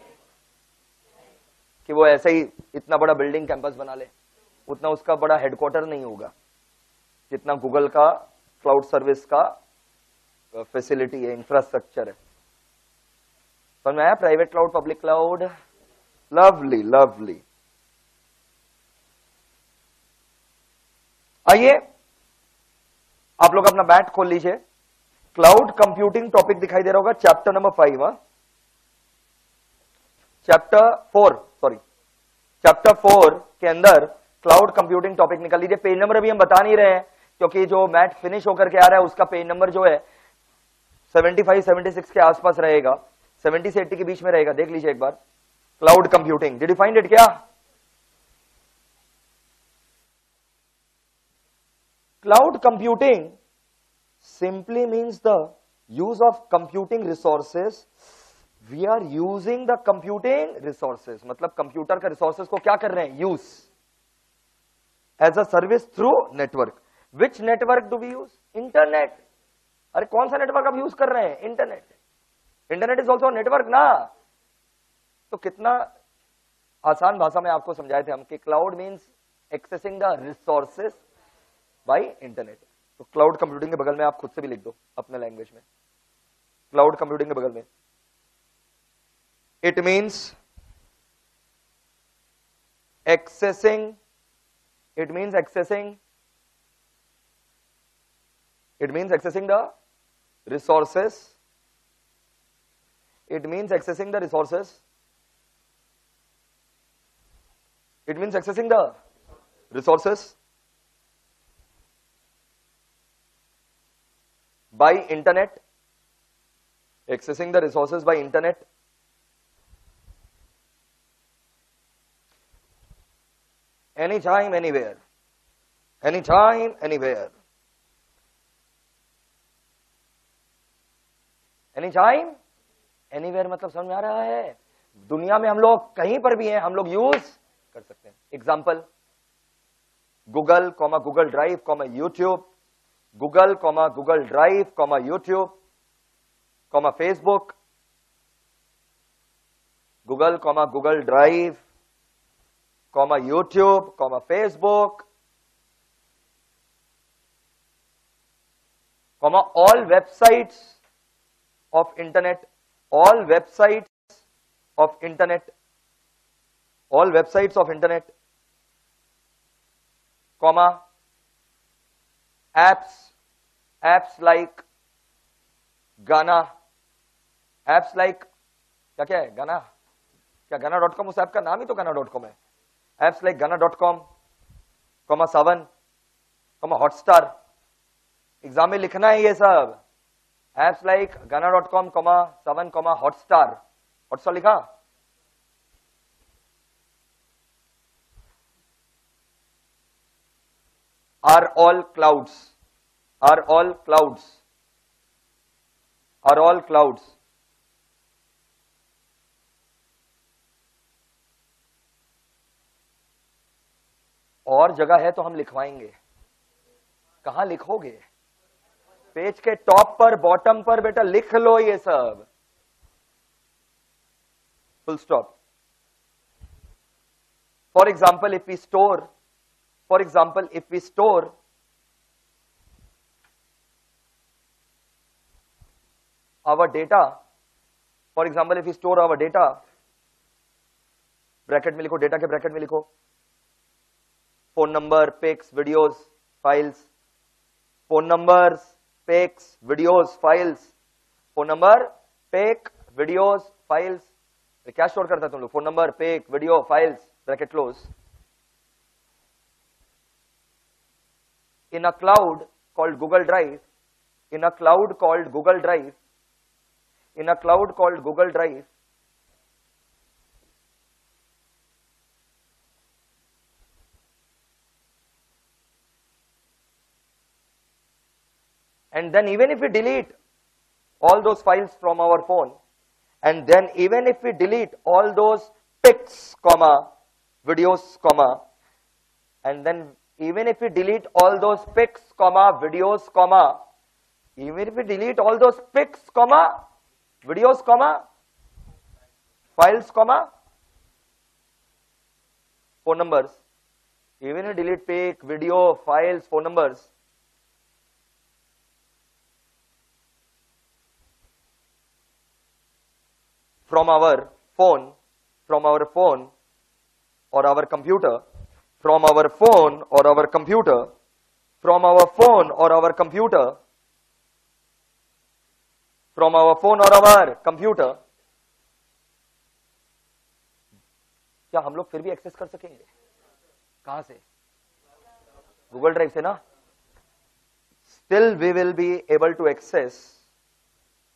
कि वो ऐसे ही इतना बड़ा बिल्डिंग कैंपस बना ले? उतना उसका बड़ा हेडक्वार्टर नहीं होगा जितना गूगल का क्लाउड सर्विस का फैसिलिटी है, इंफ्रास्ट्रक्चर है। समझ में आया? Private cloud, public cloud. Lovely lovely. आइए आप लोग अपना बैट खोल लीजिए। क्लाउड कंप्यूटिंग टॉपिक दिखाई दे रहा होगा, चैप्टर नंबर 5। चैप्टर 4 के अंदर क्लाउड कंप्यूटिंग टॉपिक निकाल लीजिए। पेज नंबर अभी हम बता नहीं रहे हैं क्योंकि जो मैट फिनिश होकर के आ रहा है उसका पेज नंबर जो है 75 76 के आसपास रहेगा, 70 से 80 के बीच में रहेगा, देख लीजिए एक बार। Cloud computing, did you find it? क्या cloud computing simply means the use of computing resources. We are using the computing resources, मतलब कंप्यूटर का रिसोर्सेज को क्या कर रहे हैं? Use as a service through network. Which network do we use? Internet. अरे कौन सा नेटवर्क आप यूज कर रहे हैं? Internet. Internet is also network ना। तो कितना आसान भाषा में आपको समझाए थे हम कि cloud means accessing the resources by internet. तो क्लाउड कंप्यूटिंग के बगल में आप खुद से भी लिख दो अपने लैंग्वेज में, क्लाउड कंप्यूटिंग के बगल में, it means accessing, it means accessing, it means accessing the resources, it means accessing the resources, it means accessing the resources by internet, accessing the resources by internet, anytime, anywhere, anytime, anywhere, anytime, anywhere मतलब समझ में आ रहा है? दुनिया में हम लोग कहीं पर भी हैं, हम लोग यूज कर सकते हैं। Example, Google, Google drive, YouTube, Google, Google drive, YouTube, Facebook, Google, Google drive, YouTube, Facebook, all websites of internet, all websites of internet, all websites of internet, apps like गाना, apps like क्या है गाना, क्या गाना.com उस app का नाम ही तो गाना.com है। apps like गाना.com, सावन, हॉटस्टार, एग्जाम में लिखना है ये सब। apps like गाना.com, सावन, हॉटस्टार लिखा। are all clouds, are all clouds, are all clouds, और जगह है तो हम लिखवाएंगे। कहां लिखोगे? पेज के टॉप पर, बॉटम पर बेटा लिख लो ये सब, full stop. For example if we store, for example, if we store our data, for example, if we store our data, bracket में लिखो, डेटा के ब्रैकेट में लिखो, phone number, pics, videos, files, phone numbers, pics, videos, files, phone number, pic, videos, files. क्या store करता है तुम लोग? Phone number, pic, video, files, bracket close. In a cloud called Google Drive, in a cloud called Google Drive, in a cloud called Google Drive, and then even if we delete all those files from our phone, and then even if we delete all those pics, videos, and then even if we delete all those pics, videos, even if we delete all those pics, videos, files, phone numbers, even if we delete pic, video, files, phone numbers, from our phone or our computer, from our phone or our computer, from our phone or our computer, from our phone or our computer, क्या हम लोग फिर भी access कर सकेंगे? कहां से? Google drive से ना? Still we will be able to access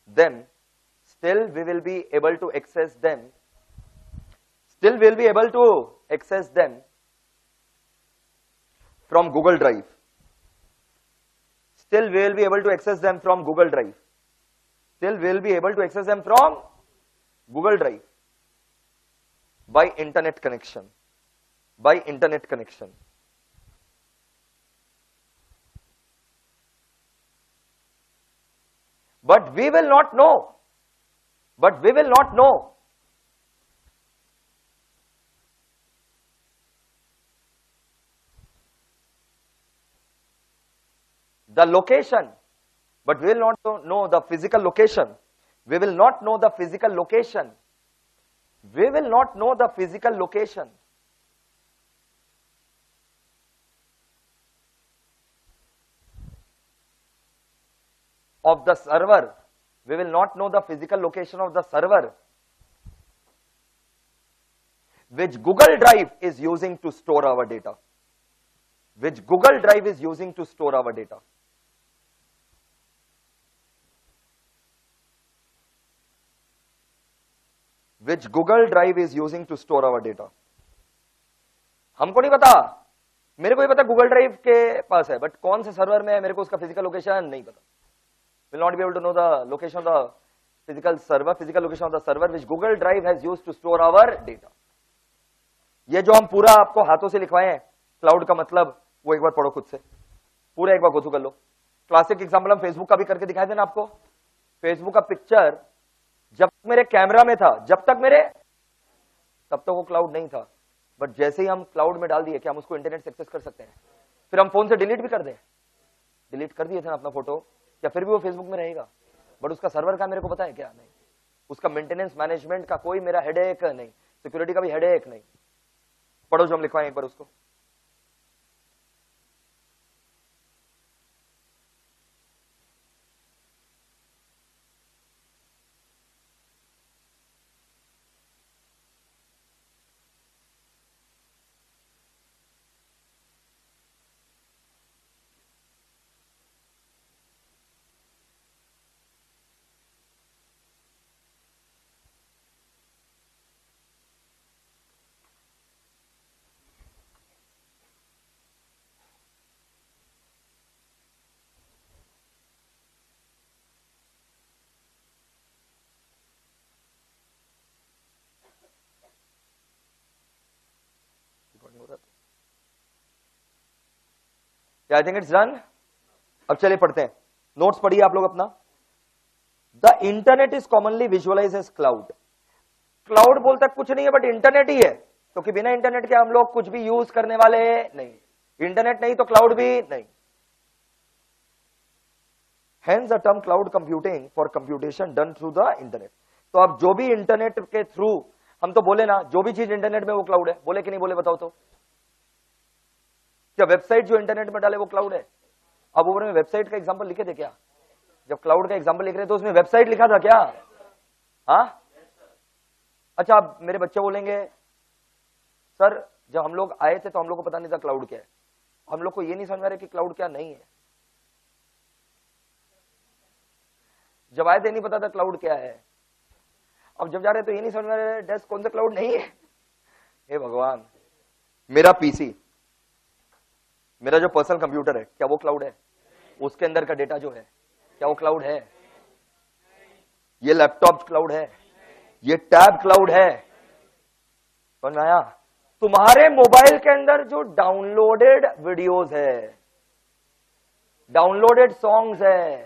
them, still we will be able to access them, still we will be able to access them from Google Drive. Still we will be able to access them from Google Drive. Still we will be able to access them from Google Drive by internet connection. By internet connection. But we will not know. But we will not know the location, but we will not know the physical location. We will not know the physical location. We will not know the physical location of the server. We will not know the physical location of the server which Google Drive is using to store our data. Which Google Drive is using to store our data. Which Google Drive is using to store our data. हमको नहीं पता, मेरे को ही पता Google drive के पास है, but कौन से सर्वर में है मेरे को उसका फिजिकल लोकेशन नहीं पता. Will not be able to know the location of the physical server, physical location of the server which Google Drive has used to store our data. ये जो हम पूरा आपको हाथों से लिखवाए हैं क्लाउड का मतलब, वो एक बार पढ़ो खुद से, पूरा एक बार गोथू कर लो. क्लासिक एग्जांपल हम फेसबुक का भी करके दिखाए थे ना आपको. फेसबुक का पिक्चर जब तक मेरे कैमरा में था, तब तक वो क्लाउड नहीं था. बट जैसे ही हम क्लाउड में डाल दिए कि हम उसको इंटरनेट से एक्सेस कर सकते हैं, फिर हम फोन से डिलीट भी कर दें. डिलीट कर दिए थे ना अपना फोटो, या फिर भी वो फेसबुक में रहेगा, बट उसका सर्वर का मेरे को पता है क्या? नहीं. उसका मेंटेनेंस मैनेजमेंट का कोई मेरा हेडेक नहीं, सिक्योरिटी का भी हेडेक नहीं. पढ़ो जो हम लिखवाएं एक बार उसको. I think it's done. अब चलिए पढ़ते हैं. नोट्स पढ़िए आप लोग अपना. The internet is commonly visualize as cloud. Cloud बोलता कुछ नहीं है बट इंटरनेट ही है, क्योंकि बिना इंटरनेट के हम लोग कुछ भी यूज करने वाले नहीं. इंटरनेट नहीं तो क्लाउड भी नहीं. Hence the term cloud computing for computation done through the internet. तो अब जो भी इंटरनेट के थ्रू, हम तो बोले ना जो भी चीज इंटरनेट में वो क्लाउड है. बोले कि नहीं बोले बताओ तो. क्या वेबसाइट जो इंटरनेट में डाले वो क्लाउड है? अब ऊपर में वेबसाइट का एग्जांपल लिखे थे क्या? जब क्लाउड का एग्जांपल लिख रहे तो उसमें वेबसाइट लिखा था क्या? हाँ. अच्छा, अब मेरे बच्चे बोलेंगे सर जब हम लोग आए थे तो हम लोग को पता नहीं था क्लाउड क्या है. हम लोग को ये नहीं समझ आ रहा कि क्लाउड क्या नहीं है. जब आए थे नहीं पता था क्लाउड क्या है. अब जब जा रहे तो ये नहीं समझ आ रहा डेस्क कौन सा क्लाउड नहीं है. हे भगवान, मेरा पीसी, मेरा जो पर्सनल कंप्यूटर है क्या वो क्लाउड है? उसके अंदर का डेटा जो है क्या वो क्लाउड है? ये लैपटॉप क्लाउड है? ये टैब क्लाउड है? समझ में आया? तुम्हारे मोबाइल के अंदर जो डाउनलोडेड वीडियोस है, डाउनलोडेड सॉन्ग्स है,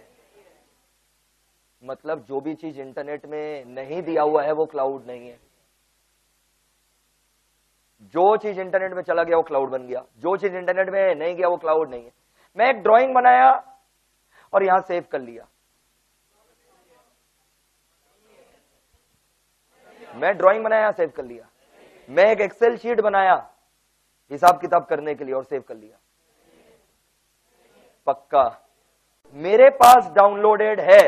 मतलब जो भी चीज इंटरनेट में नहीं दिया हुआ है वो क्लाउड नहीं है. जो चीज इंटरनेट में चला गया वो क्लाउड बन गया. जो चीज इंटरनेट में नहीं गया वो क्लाउड नहीं है. मैं एक ड्राइंग बनाया और यहां सेव कर लिया. मैं ड्राइंग बनाया सेव कर लिया. मैं एक एक्सेल शीट बनाया हिसाब किताब करने के लिए और सेव कर लिया. पक्का मेरे पास डाउनलोडेड है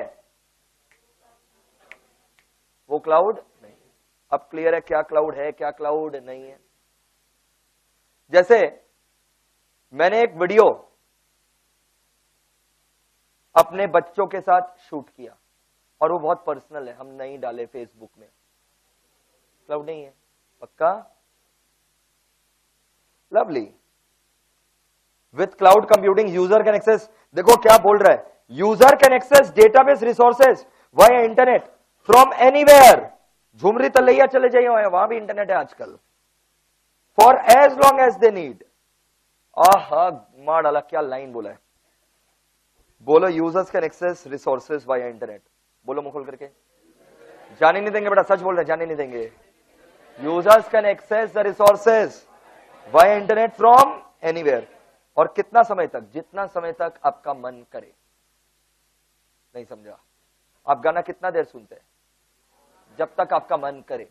वो क्लाउड नहीं. अब क्लियर है क्या क्लाउड है क्या क्लाउड नहीं है. जैसे मैंने एक वीडियो अपने बच्चों के साथ शूट किया. और वो बहुत पर्सनल है, हम नहीं डाले फेसबुक में, क्लाउड नहीं है, पक्का? Lovely. With cloud computing user can access, देखो क्या बोल रहा है, user can access database resources via internet from anywhere, Jhumri Telaiya चले जाइए वहां भी इंटरनेट है आजकल, for as long as they need. आहा मार डाला, क्या लाइन बोला है, बोलो users can access resources via internet, बोलो मुंह खोल करके, जाने नहीं देंगे बेटा, सच बोल रहे जाने नहीं देंगे। Users can access the resources via internet from anywhere, और कितना समय तक, जितना समय तक आपका मन करे। नहीं समझा? आप गाना कितना देर सुनते हैं? जब तक आपका मन करे,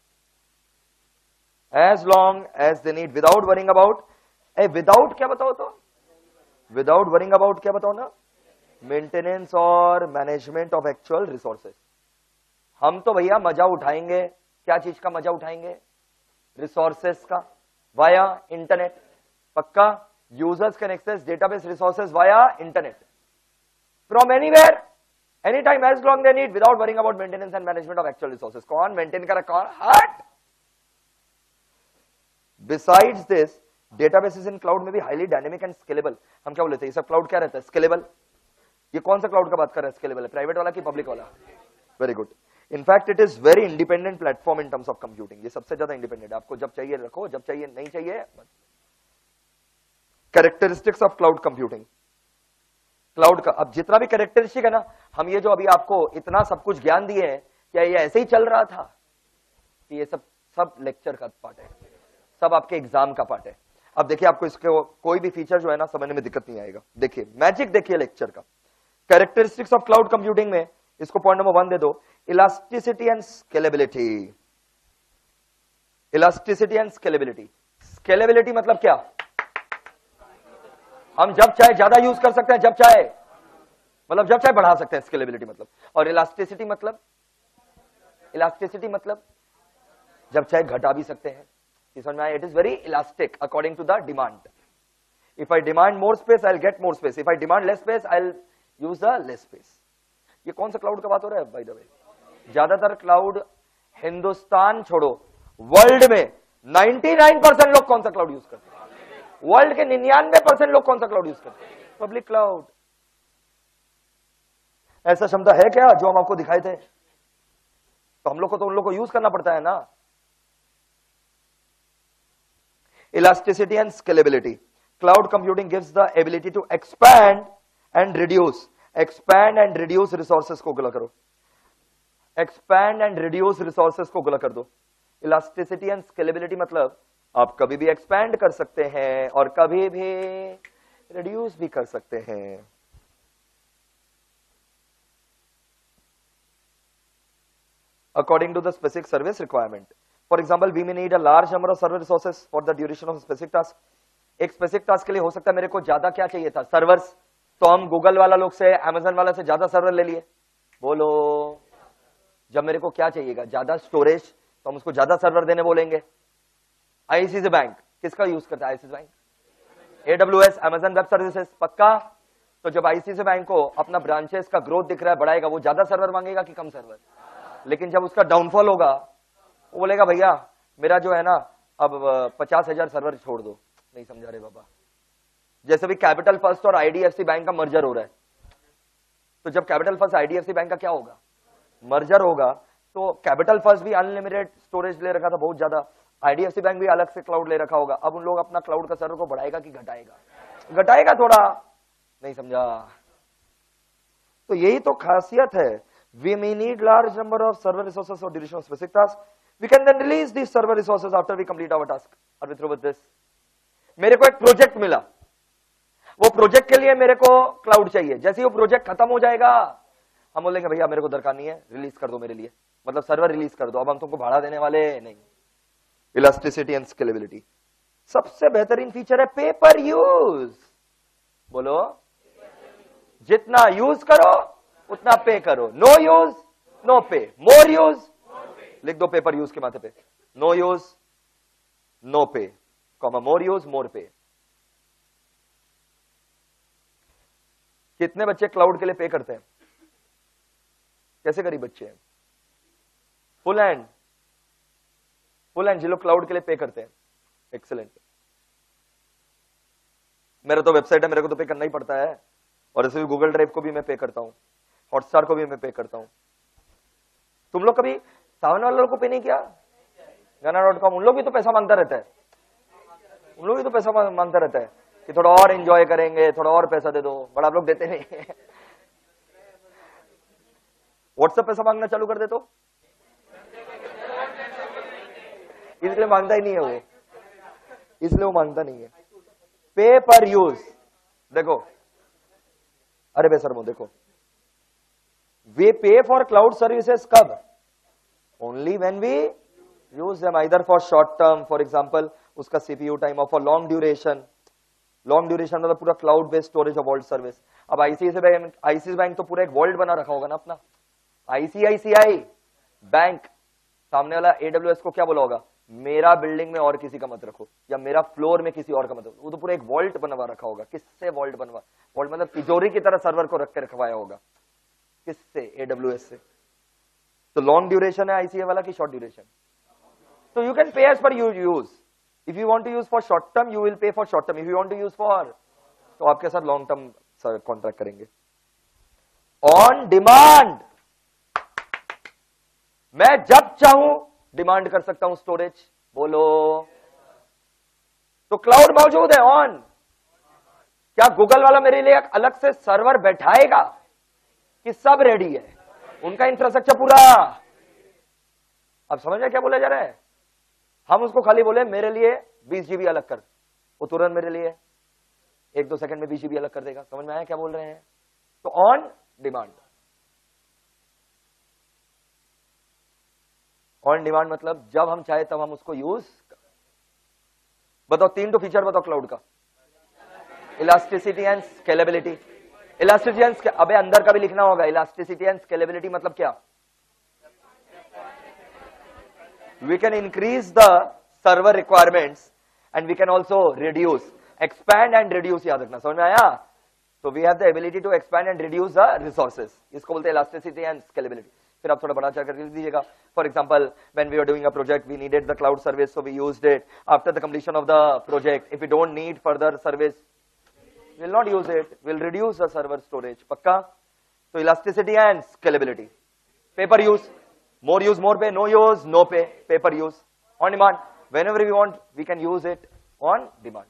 as long as they need, without worrying about, without क्या बताओ तो, विदाउट वरिंग अबाउट क्या बताओ ना, मेंटेनेंस और मैनेजमेंट ऑफ एक्चुअल रिसोर्सेज। हम तो भैया मजा उठाएंगे, क्या चीज का मजा उठाएंगे? रिसोर्सेज का, वाया इंटरनेट, पक्का? Users can access database resources via internet from anywhere any time as long they need without worrying about maintenance and management of actual resources. कौन मेंटेन कर रहा, कौन? हट। Besides this databases in cloud में भी highly dynamic and scalable. हम क्या बोलते हैं, ये सब क्लाउड क्या रहता है? स्केलेबल। ये कौन सा क्लाउड का बात कर रहा है? स्केलेबल है, प्राइवेट वाला कि पब्लिक वाला? Very good. In fact it is very independent platform in terms of computing, ये सबसे ज्यादा इंडिपेंडेंट है, आपको जब चाहिए रखो, जब चाहिए नहीं चाहिए। Characteristics of cloud computing, cloud का अब जितना भी कैरेक्टरिस्टिक है ना, हम ये जो अभी आपको इतना सब कुछ ज्ञान दिए हैं, क्या ये ऐसे ही चल रहा था? कि ये सब लेक्चर का पार्ट है, सब आपके एग्जाम का पार्ट है। अब देखिए आपको इसके कोई भी फीचर जो है ना समझने में दिक्कत नहीं आएगा। देखिए मैजिक, देखिए लेक्चर का कैरेक्टरिस्टिक्स ऑफ क्लाउड कंप्यूटिंग में, इसको पॉइंट नंबर 1 दे दो, elasticity and scalability. Elasticity and scalability, scalability मतलब क्या? हम जब चाहे ज्यादा यूज कर सकते हैं, जब चाहे मतलब जब चाहे बढ़ा सकते हैं, स्केलेबिलिटी मतलब। और इलास्टिसिटी मतलब, इलास्टिसिटी मतलब जब चाहे घटा भी सकते हैं। समझ में आया? It is very elastic according to the demand. If I demand more space I will get more space, if I demand less space I will use the less space. ये कौन सा क्लाउड का बात हो रहा है बाय द वे? ज्यादातर cloud, Hindustan छोड़ो, वर्ल्ड में 99% लोग कौन सा क्लाउड यूज करते हैं? वर्ल्ड के 99% लोग कौन सा क्लाउड यूज करते हैं? Public cloud. ऐसा क्षमता है क्या जो हम आपको दिखाए थे? तो हम लोग को तो उन लोग को यूज करना पड़ता है ना। Elasticity and scalability, cloud computing gives the ability to expand and reduce, expand and reduce resources को गुला करो, एक्सपैंड एंड रिड्यूस रिसोर्सेस को गुला कर दो। इलास्टिसिटी एंड स्केलेबिलिटी मतलब आप कभी भी एक्सपैंड कर सकते हैं और कभी भी रिड्यूस भी कर सकते हैं। According to the specific service requirement. For example, we may need a large number of server resources for the duration of specific task. एक स्पेसिफिक टास्क के लिए हो सकता है मेरे को ज्यादा क्या चाहिए था, सर्वर्स, तो हम गूगल वाला लोग से, अमेजन वाला से ज्यादा सर्वर ले लिए। बोलो, जब मेरे को क्या चाहिएगा, ज्यादा स्टोरेज, तो हम उसको ज्यादा सर्वर देने बोलेंगे। आईसीआईसीआई बैंक किसका यूज करता है? ICICI bank, AWS, Amazon web services, पक्का। तो जब आईसीआईसीआई बैंक को अपना ब्रांचेस का ग्रोथ दिख रहा है, बढ़ाएगा, वो ज्यादा सर्वर मांगेगा कि कम सर्वर? लेकिन जब उसका डाउनफॉल होगा, वो बोलेगा भैया मेरा जो है ना अब 50,000 सर्वर छोड़ दो। नहीं समझा रहे बाबा? जैसे भी कैपिटल फर्स्ट और आईडीएफसी बैंक का मर्जर हो रहा है, तो जब कैपिटल फर्स्ट आईडीएफसी बैंक का क्या होगा, मर्जर होगा, तो कैपिटल फर्स्ट भी अनलिमिटेड स्टोरेज ले रखा था बहुत ज्यादा, आईडीएफसी बैंक भी अलग से क्लाउड ले रखा होगा। अब उन लोग अपना क्लाउड का सर्वर को बढ़ाएगा कि घटाएगा? घटाएगा थोड़ा। नहीं समझा? तो यही तो खासियत है। We may need large number of server resources for duration of specific task, we can then release this server resources after we complete our task. Are we through with this? मेरे को एक प्रोजेक्ट मिला, वो project के लिए मेरे को cloud चाहिए। जैसे ही वो प्रोजेक्ट खत्म हो जाएगा, हम बोलेंगे भैया मेरे को दरकार नहीं है, रिलीज कर दो मेरे लिए, मतलब सर्वर रिलीज कर दो, अब हम तुमको भाड़ा देने वाले नहीं। इलास्टिसिटी एंड स्केलेबिलिटी, सबसे बेहतरीन फीचर है पेपर यूज। बोलो, जितना यूज करो उतना पे करो, नो यूज नो पे, मोर यूज, लिख दो पेपर यूज के माथे पे, no use no pay, comma more use more pay. कितने बच्चे क्लाउड के लिए पे करते हैं? कैसे गरीब बच्चे हैं? फुल हैंड जिन लोग क्लाउड के लिए पे करते हैं। एक्सीलेंट। मेरा तो वेबसाइट है, मेरे को तो पे करना ही पड़ता है, और ऐसे भी गूगल ड्राइव को भी मैं पे करता हूं, हॉटस्टार को भी मैं पे करता हूं। तुम लोग कभी सावन वाले लोग को पे नहीं किया? गाना.com, उन लोग भी तो पैसा मांगता रहता है, उन लोग भी तो पैसा मांगता रहता है कि थोड़ा और एंजॉय करेंगे, थोड़ा और पैसा दे दो, बट आप लोग देते नहीं। व्हाट्सएप पैसा मांगना चालू कर दे तो इसलिए मांगता ही नहीं है वो, इसलिए वो मांगता नहीं है। पे पर यूज, देखो, अरे बेसरमो देखो, we pay for cloud services कब? Only when we use them, either for short term, for example उसका सीपीयू टाइम, और for long duration. Long duration मतलब पूरा cloud based storage of vault service. अब ICICI bank तो पूरा एक vault बना रखा होगा ना अपना। आईसीआईसीआई बैंक सामने वाला एडब्ल्यूएस को क्या बोला होगा? मेरा बिल्डिंग में और किसी का मत रखो, या मेरा फ्लोर में किसी और का मत रखो। वो तो पूरा एक वॉल्ट बनवा रखा होगा। किससे वॉल्ट बनवा? वॉल्ट मतलब तिजोरी की तरह सर्वर को रख के रखवाया होगा। किससे? एडब्ल्यूएस से। तो लॉन्ग ड्यूरेशन है आईसीआई वाला कि शॉर्ट ड्यूरेशन? तो you can pay as per use. If you want to use for short term, you will pay for short term. If you want to use for, तो आपके साथ long term contract करेंगे। On demand, मैं जब चाहूं demand कर सकता हूं स्टोरेज। बोलो, तो क्लाउड मौजूद है ऑन। क्या गूगल वाला मेरे लिए एक अलग से सर्वर बैठाएगा कि सब रेडी है? उनका इंफ्रास्ट्रक्चर पूरा। अब समझ में क्या बोला जा रहा है? हम उसको खाली बोले मेरे लिए 20 जीबी अलग कर, वो तुरंत मेरे लिए 1-2 सेकंड में 20 जीबी अलग कर देगा। समझ में आया क्या बोल रहे हैं? तो ऑन डिमांड। ऑन डिमांड मतलब जब हम चाहे तब हम उसको यूज। बताओ 3 तो फीचर बताओ क्लाउड का। Elasticity and scalability. Elasticity and, अबे अंदर का भी लिखना होगा। इलास्टिसिटी एंड स्केलेबिलिटी मतलब क्या? We can increase the server requirements and we can also reduce, expand and reduce। याद रखना, समझ में आया? So we have the ability to expand and reduce the resources। इसको बोलते हैं elasticity and scalability। फिर आप थोड़ा बड़ा चढ़ करके लिख दीजिएगा। For example, when we were doing a project, we needed the cloud service, so we used it. After the completion of the project, if we don't need further service, we'll not use it. We'll reduce the server storage। पक्का? So elasticity and scalability। Pay per use, more use, more pay, no use, no pay, pay per use। On demand, whenever we want, we can use it on demand।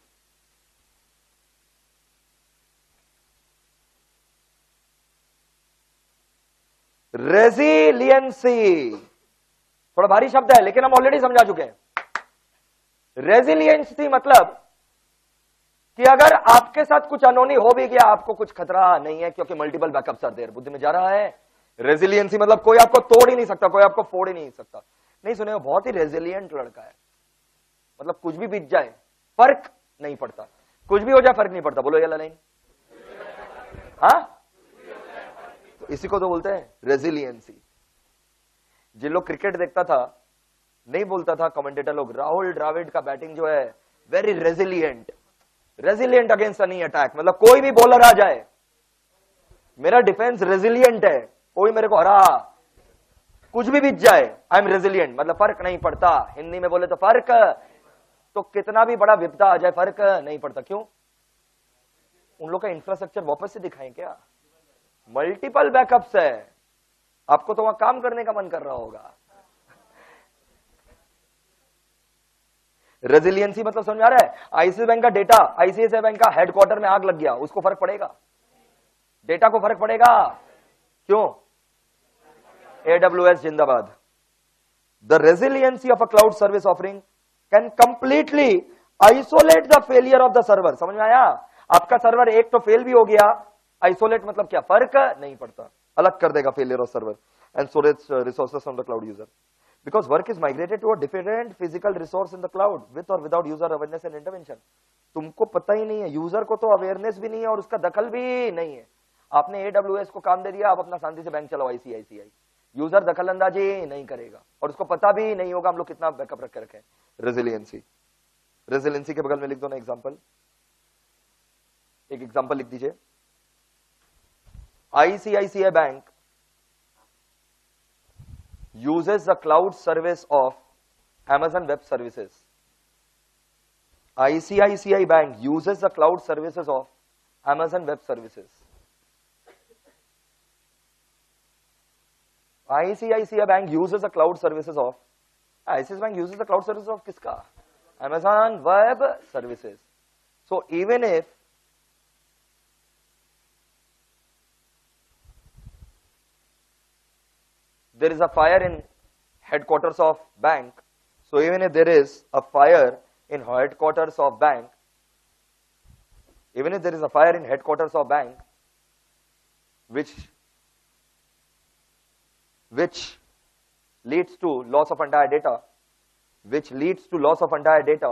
Resiliency थोड़ा भारी शब्द है, लेकिन हम already समझा चुके हैं। Resiliency मतलब कि अगर आपके साथ कुछ अनहोनी हो भी गया, आपको कुछ खतरा नहीं है, क्योंकि मल्टीपल बैकअप्स आर देयर। बुद्धि में जा रहा है? रेजिलियंसी मतलब कोई आपको तोड़ ही नहीं सकता, कोई आपको फोड़ ही नहीं सकता। नहीं सुने हो? बहुत ही रेजिलियंट लड़का है, मतलब कुछ भी बीत जाए फर्क नहीं पड़ता, कुछ भी हो जाए फर्क नहीं पड़ता। बोलो ये लाइन। हाँ, तो इसी को तो बोलते हैं रेजिलियंसी। जिन लोग क्रिकेट देखता था, नहीं बोलता था कमेंटेटर लोग, राहुल द्रविड़ का बैटिंग जो है very resilient, resilient against any attack. मतलब कोई भी बॉलर आ जाए, मेरा डिफेंस रेजिलियंट है, कोई मेरे को हरा, कुछ भी बीत जाए, आई एम रेजिलियंट। मतलब फर्क नहीं पड़ता। हिंदी में बोले तो फर्क, तो कितना भी बड़ा विपदा आ जाए फर्क नहीं पड़ता। क्यों? उन लोग का इंफ्रास्ट्रक्चर वापस से दिखाएं क्या? मल्टीपल बैकअप्स है। आपको तो वहां काम करने का मन कर रहा होगा। रेजिलियंसी मतलब समझ आ रहा है? आईसीआईसीआई बैंक का डेटा, आईसीआईसीआई बैंक का हेडक्वार्टर में आग लग गया, उसको फर्क पड़ेगा? डेटा को फर्क पड़ेगा? क्यों? AWS जिंदाबाद। The resiliency of a cloud service offering can completely isolate the failure of the server. समझ में आया? आपका सर्वर एक तो फेल भी हो गया, आइसोलेट मतलब क्या? फर्क नहीं पड़ता, अलग कर देगा failure of server and storage resources from the cloud user, because work is migrated to a different physical resource in the cloud with और without user awareness and intervention. तुमको पता ही नहीं है, यूजर को तो अवेयरनेस भी नहीं है और उसका दखल भी नहीं है। आपने AWS को काम दे दिया, आप अपना शांति से बैंक चलाओ आईसीआईसीआई, यूजर दखल अंदाजी नहीं करेगा और उसको पता भी नहीं होगा हम लोग कितना बैकअप रख के रखे। रेजिलियंसी, रेजिलियंसी के बगल में लिख दो ना एग्जांपल। एक एग्जांपल लिख दीजिए। ICICI bank uses the cloud service of Amazon Web Services. ICICI Bank uses the cloud services of Amazon Web Services. ICICI Bank uses the cloud services of, ICICI Bank uses the cloud services of kiska? Amazon Web Services. So even if there is a fire in headquarters of bank, so even if there is a fire in headquarters of bank, even if there is a fire in headquarters of bank, which leads to loss of entire data, which leads to loss of entire data,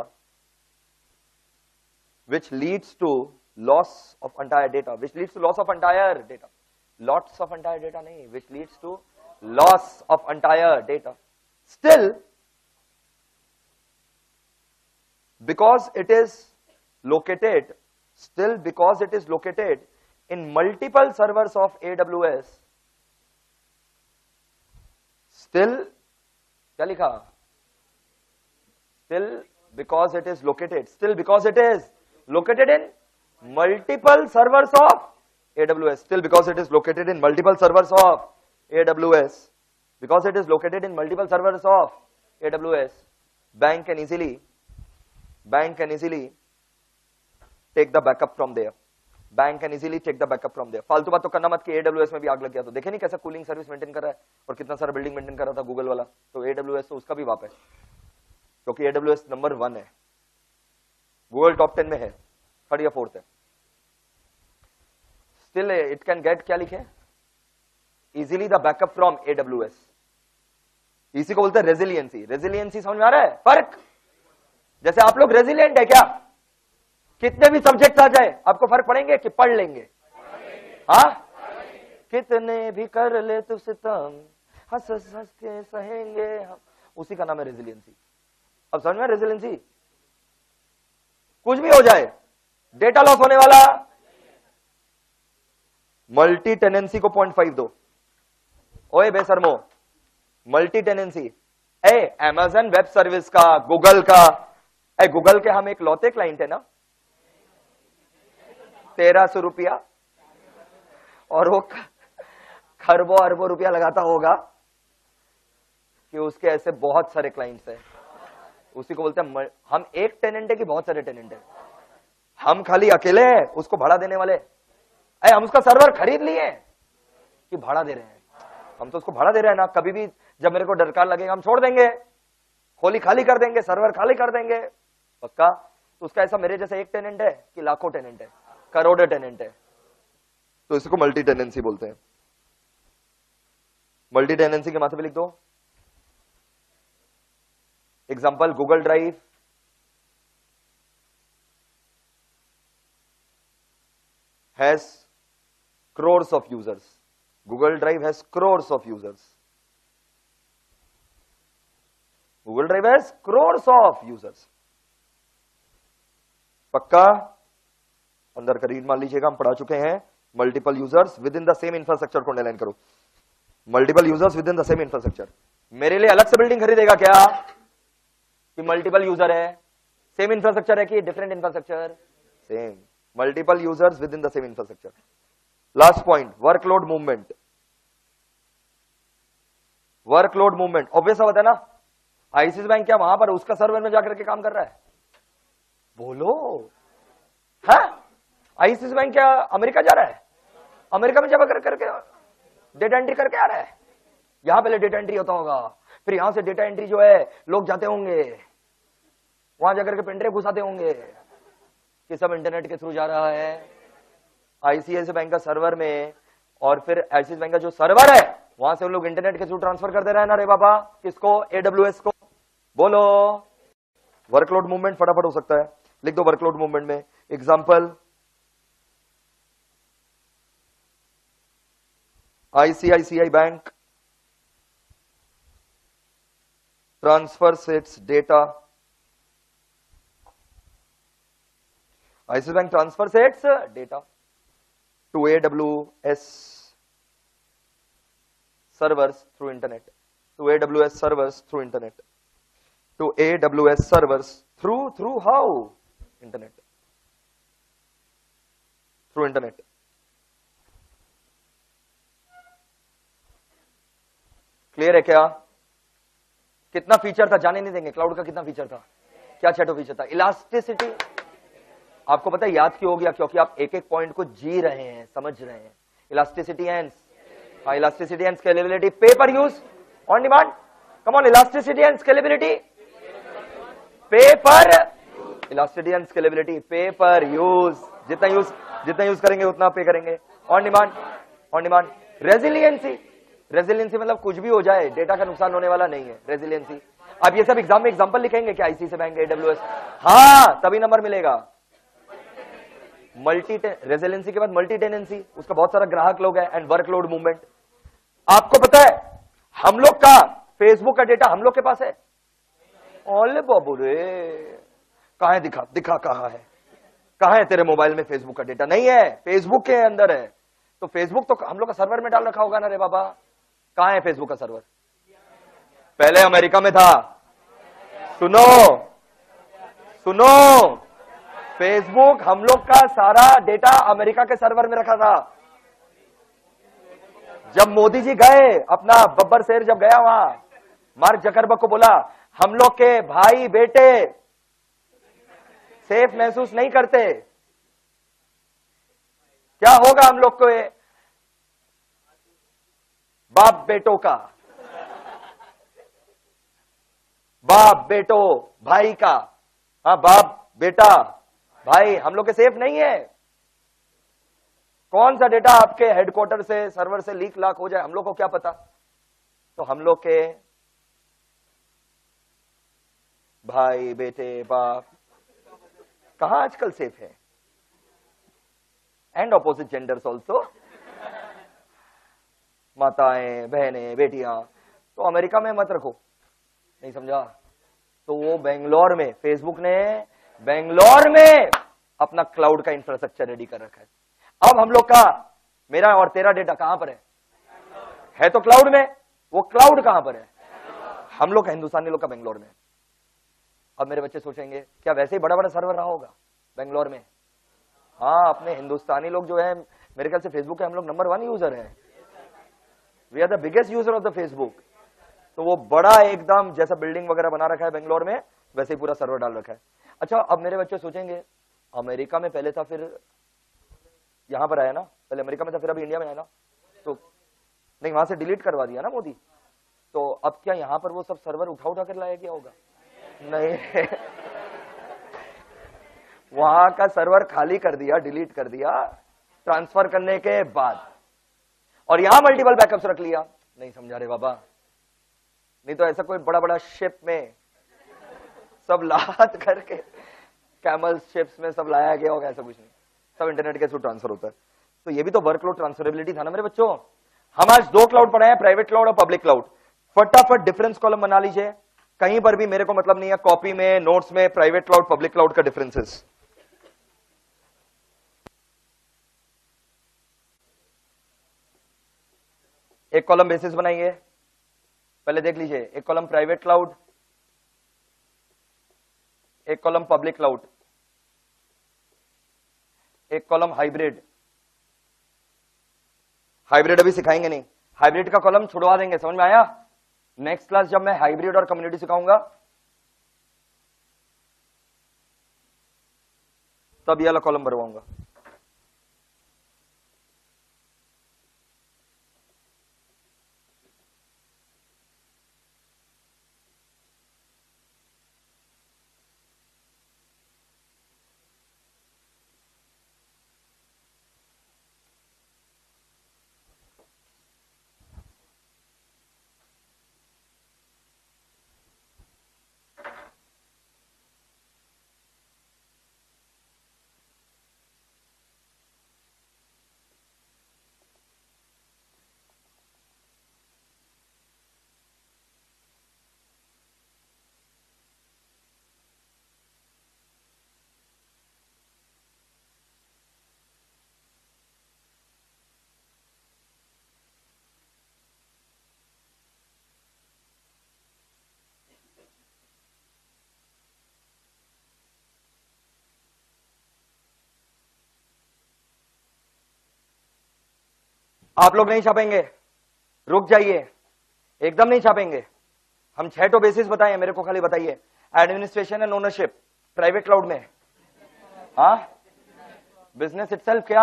which leads to loss of entire data, which leads to loss of entire data, lots of entire data nahi, which leads to loss of entire data. Still, because it is located in multiple servers of AWS, still, क्या लिखा? Still because it is located in multiple servers of AWS, still because it is located in multiple servers of AWS, because it is located in multiple servers of AWS, bank can easily take the backup from there. फालतू बात तो करना मत कि AWS में भी आग लग गया तो देखे नहीं कैसा कूलिंग सर्विस मेंटेन कर रहा है और कितना सारा बिल्डिंग मेंटेन कर रहा था गूगल वाला, तो AWS तो उसका भी बाप है क्योंकि AWS नंबर 1 है, गूगल टॉप 10 में है, 3rd या 4th है. स्टिल इट कैन गेट, क्या लिखे, easily the backup from AWS. इसी को बोलते हैं रेजिलियंसी. रेजिलियंसी समझ में आ रहा है फर्क? जैसे आप लोग रेजिलियंट है क्या? कितने भी सब्जेक्ट आ जाए आपको फर्क पड़ेंगे कि पढ़ लेंगे? हाँ, कितने भी कर ले तो सितम हंस हंस के सहेंगे हम, उसी का नाम है रेजिलियंसी. अब समझ में रेजिलियंसी? कुछ भी हो जाए डेटा लॉस होने वाला. मल्टी टेनेंसी को 0.5 दो. ओए बेशर्मो, multi tenancy. Amazon web service का, गूगल का, गूगल के हम एक लौते क्लाइंट है ना, 1300 रुपया, और वो खरबों अरबों रुपया लगाता होगा कि उसके ऐसे बहुत सारे क्लाइंट्स हैं. उसी को बोलते हैं हम एक टेनेंट है कि बहुत सारे टेनेंट है? हम खाली अकेले हैं उसको भाड़ा देने वाले? हम उसका सर्वर खरीद लिए कि भाड़ा दे रहे हैं? हम तो उसको भाड़ा दे रहे हैं ना. कभी भी जब मेरे को दरकार लगेगा हम छोड़ देंगे, खोली खाली कर देंगे, सर्वर खाली कर देंगे. पक्का? तो उसका ऐसा मेरे जैसा एक टेनेंट है कि लाखों टेनेंट है, करोड़ों टेनेंट है? तो इसको मल्टी टेनेंसी बोलते हैं. मल्टी टेनेंसी के माथे पे लिख दो. Example, Google drive has crores of users. Google Drive has crores of users. Google Drive has crores of users. पक्का? अंदर का रीड मान लीजिएगा, हम पढ़ा चुके हैं. Multiple users within the same infrastructure को अंडरलाइन करो. Multiple users within the same infrastructure. मेरे लिए अलग से बिल्डिंग खरीदेगा क्या कि मल्टीपल यूजर है? सेम इंफ्रास्ट्रक्चर है कि different infrastructure? Same. Multiple users within the same infrastructure. Last point, workload movement. Workload movement obvious बात है ना. आईसीआईसीआई बैंक क्या वहां पर उसका सर्वर में जाकर के काम कर रहा है? बोलो. है? आईसीआईसीआई बैंक क्या अमेरिका जा रहा है? अमेरिका में जाकर करके डेटा एंट्री करके आ रहा है? यहां पहले डेटा एंट्री होता होगा, फिर यहां से डेटा एंट्री जो है लोग जाते होंगे वहां जाकर के पेनड्राइव घुसाते होंगे कि सब इंटरनेट के थ्रू जा रहा है आईसीआईसीआई बैंक का सर्वर में, और फिर आईसीआईसीआई बैंक का जो सर्वर है वहां से उन लोग इंटरनेट के थ्रू ट्रांसफर कर दे रहे हैं ना रे बाबा. किसको? एडब्ल्यूएस को. बोलो. वर्कलोड मूवमेंट फटाफट हो सकता है, लिख दो वर्कलोड मूवमेंट में. Example, ICICI bank transfers its data. ICICI Bank transfers its data to AWS servers through internet. to AWS servers through internet. To AWS servers through how? Internet. Through internet. Clear है क्या? कितना feature था जाने नहीं देंगे, cloud का कितना feature था, क्या छठो फीचर था? इलास्टिसिटी। आपको पता है याद क्यों हो गया? क्योंकि आप एक एक पॉइंट को जी रहे हैं, समझ रहे हैं। Elasticity and elasticity and scalability, pay per use, on demand. Come on, elasticity and scalability, pay per, elasticity and scalability, pay per use. जितना यूज करेंगे उतना पे करेंगे। On demand, on demand. Resiliency, resiliency मतलब कुछ भी हो जाए data का नुकसान होने वाला नहीं है, रेजिलियंसी। आप ये सब एग्जाम में एग्जांपल लिखेंगे क्या? आईसी से बैंक, एडब्ल्यूएस, हाँ तभी नंबर मिलेगा। मल्टी रेजिलियंसी के बाद मल्टी टेनेंसी, उसका बहुत सारा ग्राहक लोग है, एंड वर्कलोड मूवमेंट। आपको पता है हम लोग का फेसबुक का डेटा हम लोग के पास है? ओले बाबू रे, कहां है? दिखा कहां है तेरे मोबाइल में फेसबुक का डेटा? नहीं है, फेसबुक के अंदर है। तो फेसबुक तो हम लोग का सर्वर में डाल रखा होगा ना रे बाबा। कहां है फेसबुक का सर्वर? पहले अमेरिका में था। सुनो, फेसबुक हम लोग का सारा डेटा अमेरिका के सर्वर में रखा था। जब मोदी जी गए, अपना बब्बर शेर जब गया वहां, मार्क जकरबर्ग को बोला हम लोग के भाई बेटे सेफ महसूस नहीं करते, क्या होगा हम लोग को? बाप बेटों का, बाप बेटो भाई का, हाँ बाप बेटा भाई, हम लोग के सेफ नहीं है। कौन सा डेटा आपके हेडक्वार्टर से, सर्वर से लीक लाक हो जाए, हम लोग को क्या पता? तो हम लोग के भाई बेटे बाप कहां आजकल सेफ है? एंड ऑपोजिट जेंडर्स ऑल्सो, माताएं, बहनें, बेटियां। तो अमेरिका में मत रखो, नहीं समझा? तो वो बेंगलोर में, फेसबुक ने बेंगलोर में अपना क्लाउड का इंफ्रास्ट्रक्चर रेडी कर रखा है। अब हम लोग का, मेरा और तेरा डेटा कहां पर है तो क्लाउड में। वो क्लाउड कहां पर है? हम लोग का, हिंदुस्तानी लोग का बेंगलोर में। अब मेरे बच्चे सोचेंगे क्या वैसे ही बड़ा बड़ा सर्वर रहा होगा बेंगलोर में? हाँ, अपने हिंदुस्तानी लोग जो है, मेरे ख्याल से फेसबुक के हम लोग नंबर 1 यूजर हैं। We are the biggest user of the Facebook. तो वो बड़ा एकदम जैसा बिल्डिंग वगैरह बना रखा है बेंगलोर में, वैसे ही पूरा सर्वर डाल रखा है। अच्छा, अब मेरे बच्चे सोचेंगे अमेरिका में पहले था, फिर यहां पर आया ना, पहले अमेरिका में था फिर अभी इंडिया में आया ना, तो नहीं वहां से डिलीट करवा दिया ना मोदी, तो अब क्या यहां पर वो सब सर्वर उठा कर लाया गया होगा? नहीं वहां का सर्वर खाली कर दिया, डिलीट कर दिया ट्रांसफर करने के बाद, और यहां मल्टीपल बैकअप्स रख लिया। नहीं समझा रे बाबा? नहीं तो ऐसा कोई बड़ा बड़ा शिप में सब लाद करके, कैमल शिप्स में सब लाया गया होगा, ऐसा कुछ नहीं, सब इंटरनेट के थ्रू ट्रांसफर होता है। तो ये भी तो वर्कलोड ट्रांसफरेबिलिटी था ना मेरे बच्चों। हम आज 2 क्लाउड पढ़े हैं, प्राइवेट क्लाउड और पब्लिक क्लाउड। फटाफट डिफरेंस कॉलम बना लीजिए, कहीं पर भी मेरे को मतलब नहीं है, कॉपी में, नोट्स में, प्राइवेट क्लाउड पब्लिक क्लाउड का डिफरेंसेस। एक कॉलम बेसिस बनाइए, पहले देख लीजिए, एक कॉलम प्राइवेट क्लाउड, एक कॉलम पब्लिक क्लाउड, एक कॉलम हाइब्रिड। हाइब्रिड अभी सिखाएंगे नहीं, हाइब्रिड का कॉलम छुड़वा देंगे, समझ में आया? नेक्स्ट क्लास जब मैं हाइब्रिड और कम्युनिटी सिखाऊंगा तब ये वाला कॉलम भरवाऊंगा। आप लोग नहीं छापेंगे, रुक जाइए, एकदम नहीं छापेंगे। हम 6 तो बेसिस बताए, मेरे को खाली बताइए। Administration and ownership private cloud में, हाँ बिजनेस इटसेल्फ, क्या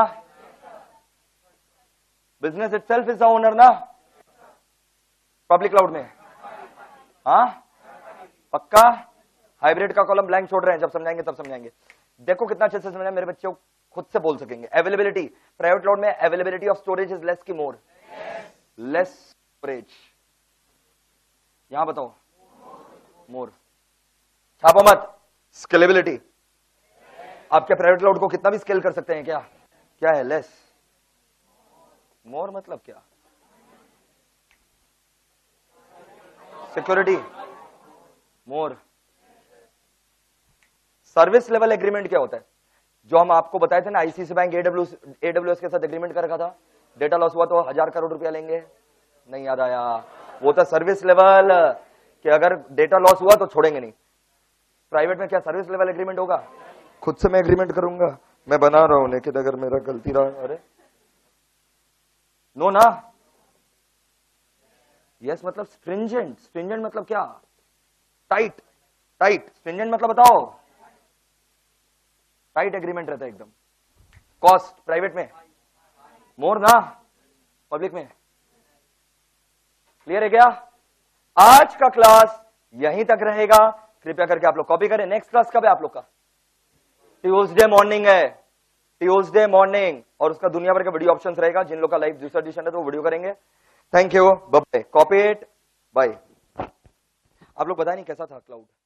business itself is the owner ना पब्लिक क्लाउड में, हाँ पक्का। हाइब्रिड का कॉलम ब्लैंक छोड़ रहे हैं, जब समझाएंगे तब समझाएंगे। देखो कितना अच्छे से समझा, मेरे बच्चे खुद से बोल सकेंगे। अवेलेबिलिटी प्राइवेट क्लाउड में availability of storage is less की मोर, लेस स्टोरेज, यहां बताओ मोर। छापो मत। स्केलेबिलिटी, आपके प्राइवेट क्लाउड को कितना भी स्केल कर सकते हैं, क्या क्या है लेस, मोर मतलब क्या। Security more. Service level agreement क्या होता है, जो हम आपको बताए थे ना, आईसीआईसी बैंक एडब्ल्यूएस के साथ एग्रीमेंट कर रखा था, डेटा लॉस हुआ तो 1000 करोड़ रुपया लेंगे, नहीं याद आया, वो था सर्विस लेवल, कि अगर डेटा लॉस हुआ तो छोड़ेंगे नहीं। प्राइवेट में क्या सर्विस लेवल एग्रीमेंट होगा, खुद से मैं एग्रीमेंट करूंगा, मैं बना रहा हूं, लेकिन अगर मेरा गलती रहा, अरे नो ना। यस मतलब स्ट्रिंजेंट, स्ट्रिंजेंट मतलब क्या, टाइट, टाइट, स्ट्रिंजेंट मतलब बताओ, टाइट एग्रीमेंट रहता है एकदम। कॉस्ट प्राइवेट में मोर ना, पब्लिक में। क्लियर है क्या। आज का क्लास यहीं तक रहेगा, कृपया करके आप लोग कॉपी करें। नेक्स्ट क्लास कब है आप लोग का, ट्यूसडे मॉर्निंग है, ट्यूसडे मॉर्निंग, और उसका दुनिया भर का वीडियो ऑप्शंस रहेगा। जिन लोग का लाइव दूसरा एडिशन है तो वो वीडियो करेंगे। Thank you, bye, copy it, bye. आप लोग बताए नहीं कैसा था क्लाउड।